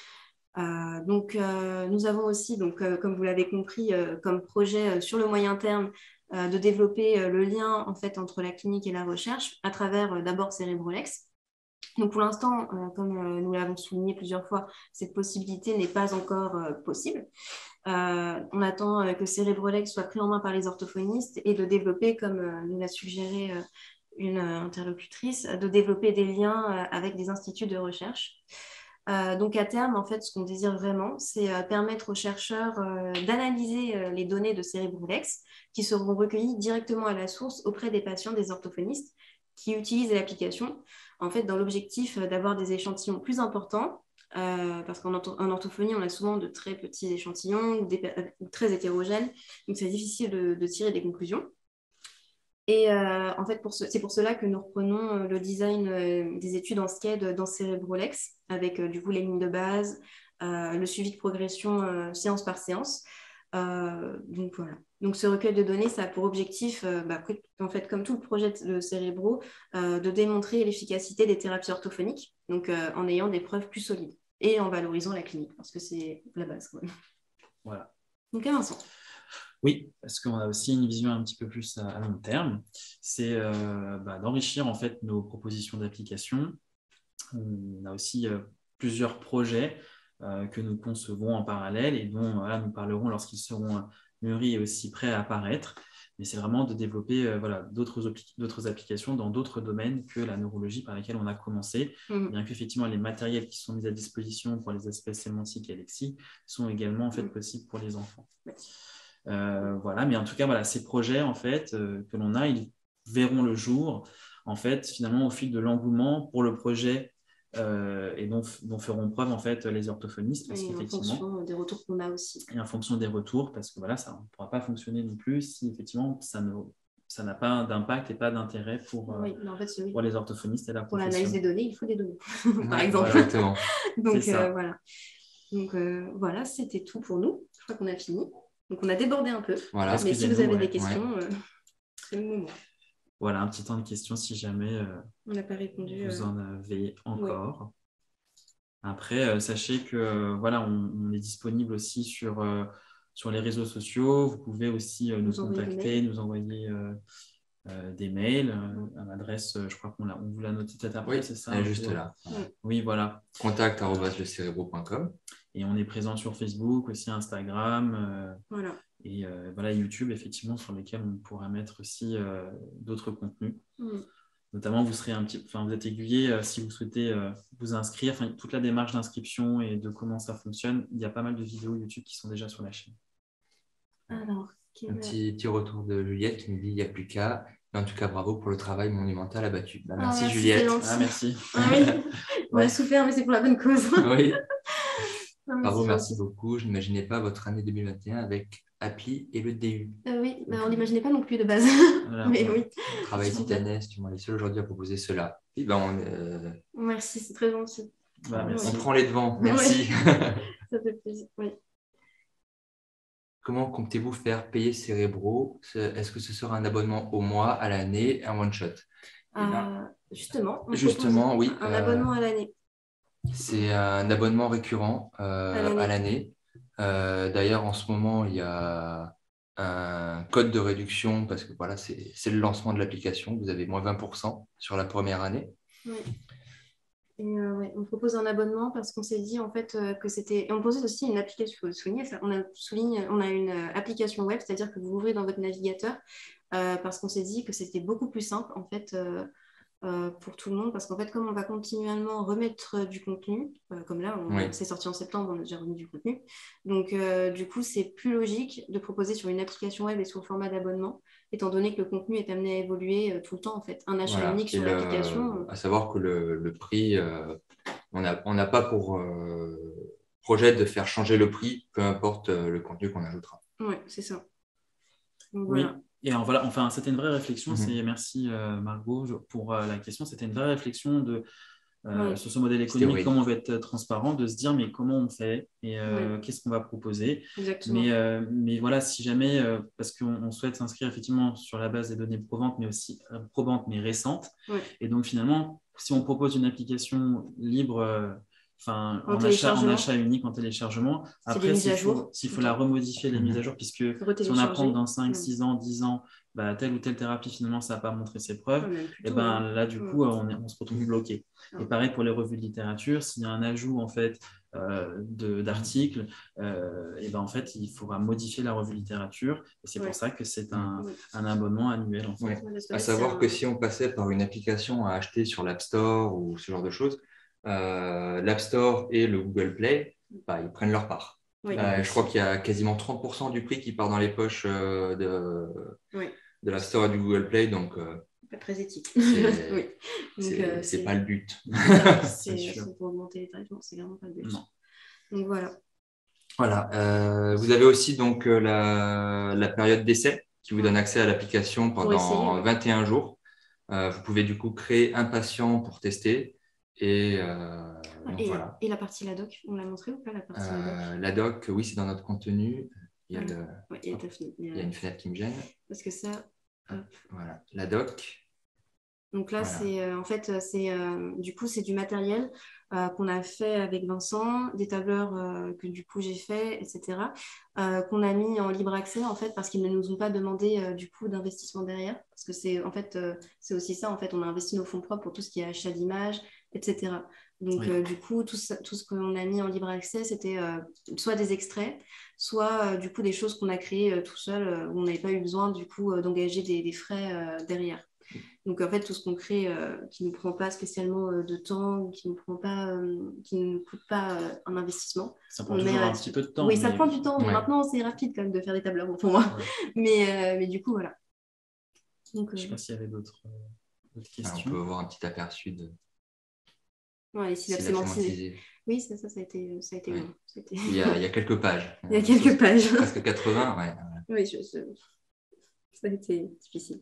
Euh, donc euh, nous avons aussi, donc, euh, comme vous l'avez compris, euh, comme projet euh, sur le moyen terme euh, de développer euh, le lien en fait entre la clinique et la recherche à travers euh, d'abord Cerebrolex. Donc pour l'instant, euh, comme euh, nous l'avons souligné plusieurs fois, cette possibilité n'est pas encore euh, possible. Euh, on attend euh, que Cerebrolex soit pris en main par les orthophonistes et de développer, comme euh, nous l'a suggéré euh, une euh, interlocutrice, de développer des liens euh, avec des instituts de recherche. Euh, donc à terme, en fait, ce qu'on désire vraiment, c'est euh, permettre aux chercheurs euh, d'analyser euh, les données de Cerebrolex qui seront recueillies directement à la source auprès des patients des orthophonistes qui utilisent l'application, en fait, dans l'objectif euh, d'avoir des échantillons plus importants, euh, parce qu'en ortho- en orthophonie, on a souvent de très petits échantillons ou, des, ou très hétérogènes, donc c'est difficile de, de tirer des conclusions. Et euh, en fait, pour ce, c'est pour cela que nous reprenons euh, le design euh, des études en SCED dans Cerebrolex, avec euh, du coup les lignes de base, euh, le suivi de progression euh, séance par séance. Euh, donc voilà. Donc ce recueil de données, ça a pour objectif, euh, bah, en fait, comme tout le projet de Cerebro, euh, de démontrer l'efficacité des thérapies orthophoniques, donc euh, en ayant des preuves plus solides et en valorisant la clinique, parce que c'est la base quand même. Voilà. Donc à Vincent. Oui, parce qu'on a aussi une vision un petit peu plus à, à long terme, c'est euh, bah, d'enrichir en fait nos propositions d'application. On a aussi euh, plusieurs projets euh, que nous concevons en parallèle et dont voilà, nous parlerons lorsqu'ils seront euh, mûris et aussi prêts à apparaître. Mais c'est vraiment de développer euh, voilà, d'autres, appli- d'autres applications dans d'autres domaines que la neurologie par lesquels on a commencé. Mmh. Bien qu'effectivement, les matériels qui sont mis à disposition pour les aspects sémantiques et lexiques sont également en fait, possibles pour les enfants. Euh, voilà, mais en tout cas, voilà, ces projets en fait, euh, que l'on a, ils verront le jour en fait, finalement, au fil de l'engouement pour le projet euh, et dont, dont feront preuve en fait les orthophonistes. Parce et en fonction des retours qu'on a aussi. Et en fonction des retours, parce que voilà, ça ne pourra pas fonctionner non plus si effectivement ça ne ça n'a pas d'impact et pas d'intérêt pour, euh, oui, en fait, oui. pour les orthophonistes et la pour profession. l'analyse des données, il faut des données, par ouais, exemple. Exactement. Donc euh, voilà. Donc euh, voilà, c'était tout pour nous. Je crois qu'on a fini. Donc on a débordé un peu. Voilà. Mais si vous avez ouais, des questions, ouais. euh, c'est le moment. Voilà, un petit temps de questions si jamais euh, on n'a pas répondu, vous euh... en avez encore. Ouais. Après, euh, sachez que euh, voilà, on, on est disponible aussi sur, euh, sur les réseaux sociaux. Vous pouvez aussi euh, nous, nous contacter, nous envoyer euh, euh, des mails euh, à l'adresse, euh, je crois qu'on on vous l'a noté peut-être après, oui, c'est ça? Elle est juste là. Ouais. Oui, voilà. contact arobase le cerebro point com. Et on est présent sur Facebook, aussi Instagram. Euh, voilà. Et euh, voilà, YouTube, effectivement, sur lesquels on pourra mettre aussi euh, d'autres contenus. Mm. Notamment, vous serez un petit, enfin, vous êtes aiguillé euh, si vous souhaitez euh, vous inscrire. Enfin, toute la démarche d'inscription et de comment ça fonctionne, il y a pas mal de vidéos YouTube qui sont déjà sur la chaîne. Alors, un petit, petit retour de Juliette qui nous dit il n'y a plus qu'à. En tout cas, bravo pour le travail monumental abattu. Bah, merci, ah, Juliette. Ah, merci. Ah, oui. On ouais. a souffert, mais c'est pour la bonne cause. Oui. Ah, bravo, merci beaucoup. Je n'imaginais pas votre année deux mille vingt et un avec Appli et le D U. Euh, oui, bah, on ne l'imaginait pas non plus de base. Voilà, mais oui. Travail titanesque, tu m'en es seul aujourd'hui à proposer cela. Et ben on, euh... Merci, c'est très gentil. Bah, merci. On prend les devants, merci. Ouais. Ça fait plaisir, oui. Comment comptez-vous faire payer Cerebro? Est-ce que ce sera un abonnement au mois, à l'année, un one-shot? euh, ben, Justement, on justement oui. Un euh, abonnement à l'année. C'est un abonnement récurrent euh, à l'année. Euh, D'ailleurs, en ce moment, il y a un code de réduction parce que voilà, c'est le lancement de l'application. Vous avez moins vingt pour cent sur la première année. Oui. Et euh, ouais, on propose un abonnement parce qu'on s'est dit en fait euh, que c'était. Et on propose aussi une application. Il faut souligner ça. On a, souligne, on a une euh, application web, c'est-à-dire que vous ouvrez dans votre navigateur euh, parce qu'on s'est dit que c'était beaucoup plus simple en fait. Euh, euh, pour tout le monde, parce qu'en fait, comme on va continuellement remettre du contenu, euh, comme là, on, Oui. c'est sorti en septembre, on a déjà remis du contenu. Donc, euh, du coup, c'est plus logique de proposer sur une application web et sous format d'abonnement, étant donné que le contenu est amené à évoluer euh, tout le temps, en fait. Un achat Voilà. unique Et sur le- l'application. À savoir que le, le prix, euh, on n'a on n'a pas pour euh, projet de faire changer le prix, peu importe euh, le contenu qu'on ajoutera. Oui, c'est ça. Donc, Oui, voilà. et en voilà, enfin, c'était une vraie réflexion. Mhm. C'est, merci euh, Margot je- pour euh, la question. C'était une vraie réflexion de, euh, Oui. sur ce modèle C'était économique, oui. comment on veut être transparent, de se dire mais comment on fait et euh, qu'est-ce qu'on va proposer. Exactement. Mais, euh, mais voilà, si jamais, euh, parce qu'on on souhaite s'inscrire effectivement sur la base des données probantes, mais aussi euh, probantes, mais récentes. Ouais. Et donc finalement, si on propose une application libre, euh, enfin, En en, achat, en téléchargement. achat unique, en téléchargement, C'est des après, mises s'il à faut, jour. s'il faut Ok. la remodifier, les Mhm. mises à jour, puisque si on Retélécharger. apprend que dans cinq, Mm. six ans, dix ans, bah, telle ou telle thérapie, finalement, ça n'a pas montré ses preuves, Ouais, même et plutôt, ben hein. là, du Mm. coup, on, est- on se retrouve bloqué. Ah. Et pareil pour les revues de littérature, s'il y a un ajout en fait euh, de- d'articles, euh, et ben en fait, il faudra modifier la revue de littérature. Et c'est Ouais. pour ça que c'est un, Ouais. un abonnement annuel en fait. Ouais. Ouais, parce que À là, savoir c'est un- que si on passait par une application à acheter sur l'App Store ou ce genre de choses, euh, l'App Store et le Google Play, bah, ils prennent leur part. Oui. Euh, je crois qu'il y a quasiment trente pour cent du prix qui part dans les poches euh, de, Oui. de l'App Store et du Google Play, donc euh, Pas très éthique. c'est Oui. Donc, c'est- euh, c'est pas le but. c'est C'est sûr. c'est pour augmenter les tarifs, non, c'est vraiment pas le but. Non. Donc voilà. Voilà. Euh, vous avez aussi donc euh, la, la période d'essai qui vous donne accès à l'application pendant essayer, ouais. vingt et un jours. Euh, vous pouvez du coup créer un patient pour tester. Et, euh, donc, Et, voilà. et la partie la doc, on l'a montré ou pas la partie la doc? Euh, la doc, oui, c'est dans notre contenu. Il y a, Ah. le- Ouais, il y a ta fenêtre, il y a- il y a une fenêtre qui me gêne. Parce que ça, hop. Voilà. La doc. Donc là, Voilà. c'est euh, en fait, c'est euh, du coup, c'est du matériel euh, qu'on a fait avec Vincent, des tableurs euh, que du coup j'ai fait, et cetera. euh, qu'on a mis en libre accès en fait parce qu'ils ne nous ont pas demandé euh, du coup d'investissement derrière. Parce que c'est en fait, euh, c'est aussi ça en fait, on a investi nos fonds propres pour tout ce qui est achat d'images, et cetera. Donc Oui. euh, du coup, tout, ça, tout ce qu'on a mis en libre accès, c'était euh, soit des extraits, soit euh, du coup des choses qu'on a créées euh, tout seul, euh, où on n'avait pas eu besoin du coup euh, d'engager des, des frais euh, derrière. Donc en fait, tout ce qu'on crée euh, qui ne nous prend pas spécialement euh, de temps ou qui ne prend pas, euh, qui ne nous coûte pas euh, un investissement. Ça prend On toujours met un là-dessus. petit peu de temps. Oui, ça mais- prend du temps, mais Ouais. maintenant c'est rapide quand même de faire des tableurs pour moi. Ouais. Mais, euh, mais du coup, voilà. Donc, Je ne sais euh, pas s'il y avait d'autres euh, d'autres Ah, on questions. peut avoir un petit aperçu de ouais, les syllabes syllabes sémantisées. sémantisées. Oui, ça, ça, ça a été, ça a été Ouais. long. Ça a été- Il y a, il y a quelques pages. Il y a quelques pages. Presque quatre-vingts, ouais. Oui, je, je- ça a été difficile.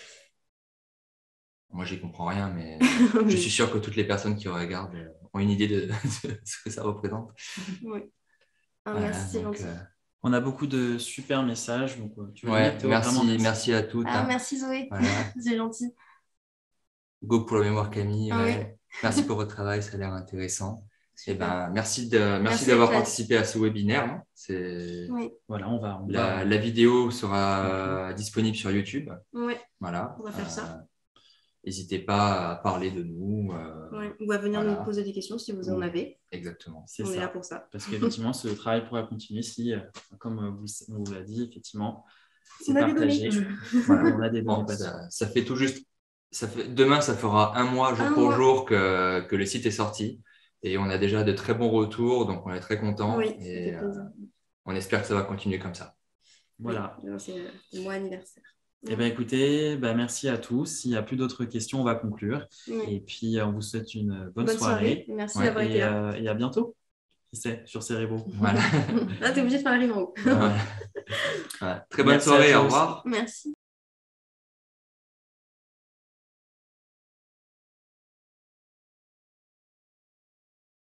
Moi, j'y comprends rien, mais je suis sûr que toutes les personnes qui regardent euh, ont une idée de, de ce que ça représente. Oui. Ah, Voilà, merci, donc, gentil. euh, On a beaucoup de super messages. Donc, euh, tu veux ouais, dire, Théo, merci, vraiment, merci à toutes. Ah, hein. merci Zoé. Voilà. C'est gentil. Go pour la mémoire, Camille. Ah ouais. Merci pour votre travail, ça a l'air intéressant. Et ben, merci de, merci Merci d'avoir d'être là. participé à ce webinaire. hein. C'est Oui, Voilà, on va. on la, va- la vidéo sera disponible sur YouTube. ouais, Voilà. on va faire ça. N'hésitez pas à parler de nous. euh, ouais. Ou à venir Voilà. nous poser des questions si vous en Oui. avez. Exactement. C'est On est là ça. pour ça. Parce qu'effectivement, ce travail pourra continuer si, euh, comme euh, vous, on vous l'a dit, effectivement, c'est On a des partagé. données. Voilà, on a des données Bon, passées. ça, ça fait tout juste. Ça fait, demain, ça fera un mois, jour Un pour mois. jour, que, que le site est sorti. Et on a déjà de très bons retours, donc on est très contents. Oui, ça et fait euh, plaisir. on espère que ça va continuer comme ça. Voilà. Oui, c'est le- le mois anniversaire. Eh bien, écoutez, bah, merci à tous. S'il n'y a plus d'autres questions, on va conclure. Oui. Et puis, euh, on vous souhaite une bonne, Bonne soirée. soirée. Merci Ouais, d'avoir été Et, là. euh, et à bientôt. Qui sait, sur Cérébro. Voilà. Ah, t'es obligé de faire aller en haut. Voilà. Voilà. Très bonne Merci à soirée, au tous. revoir. Merci.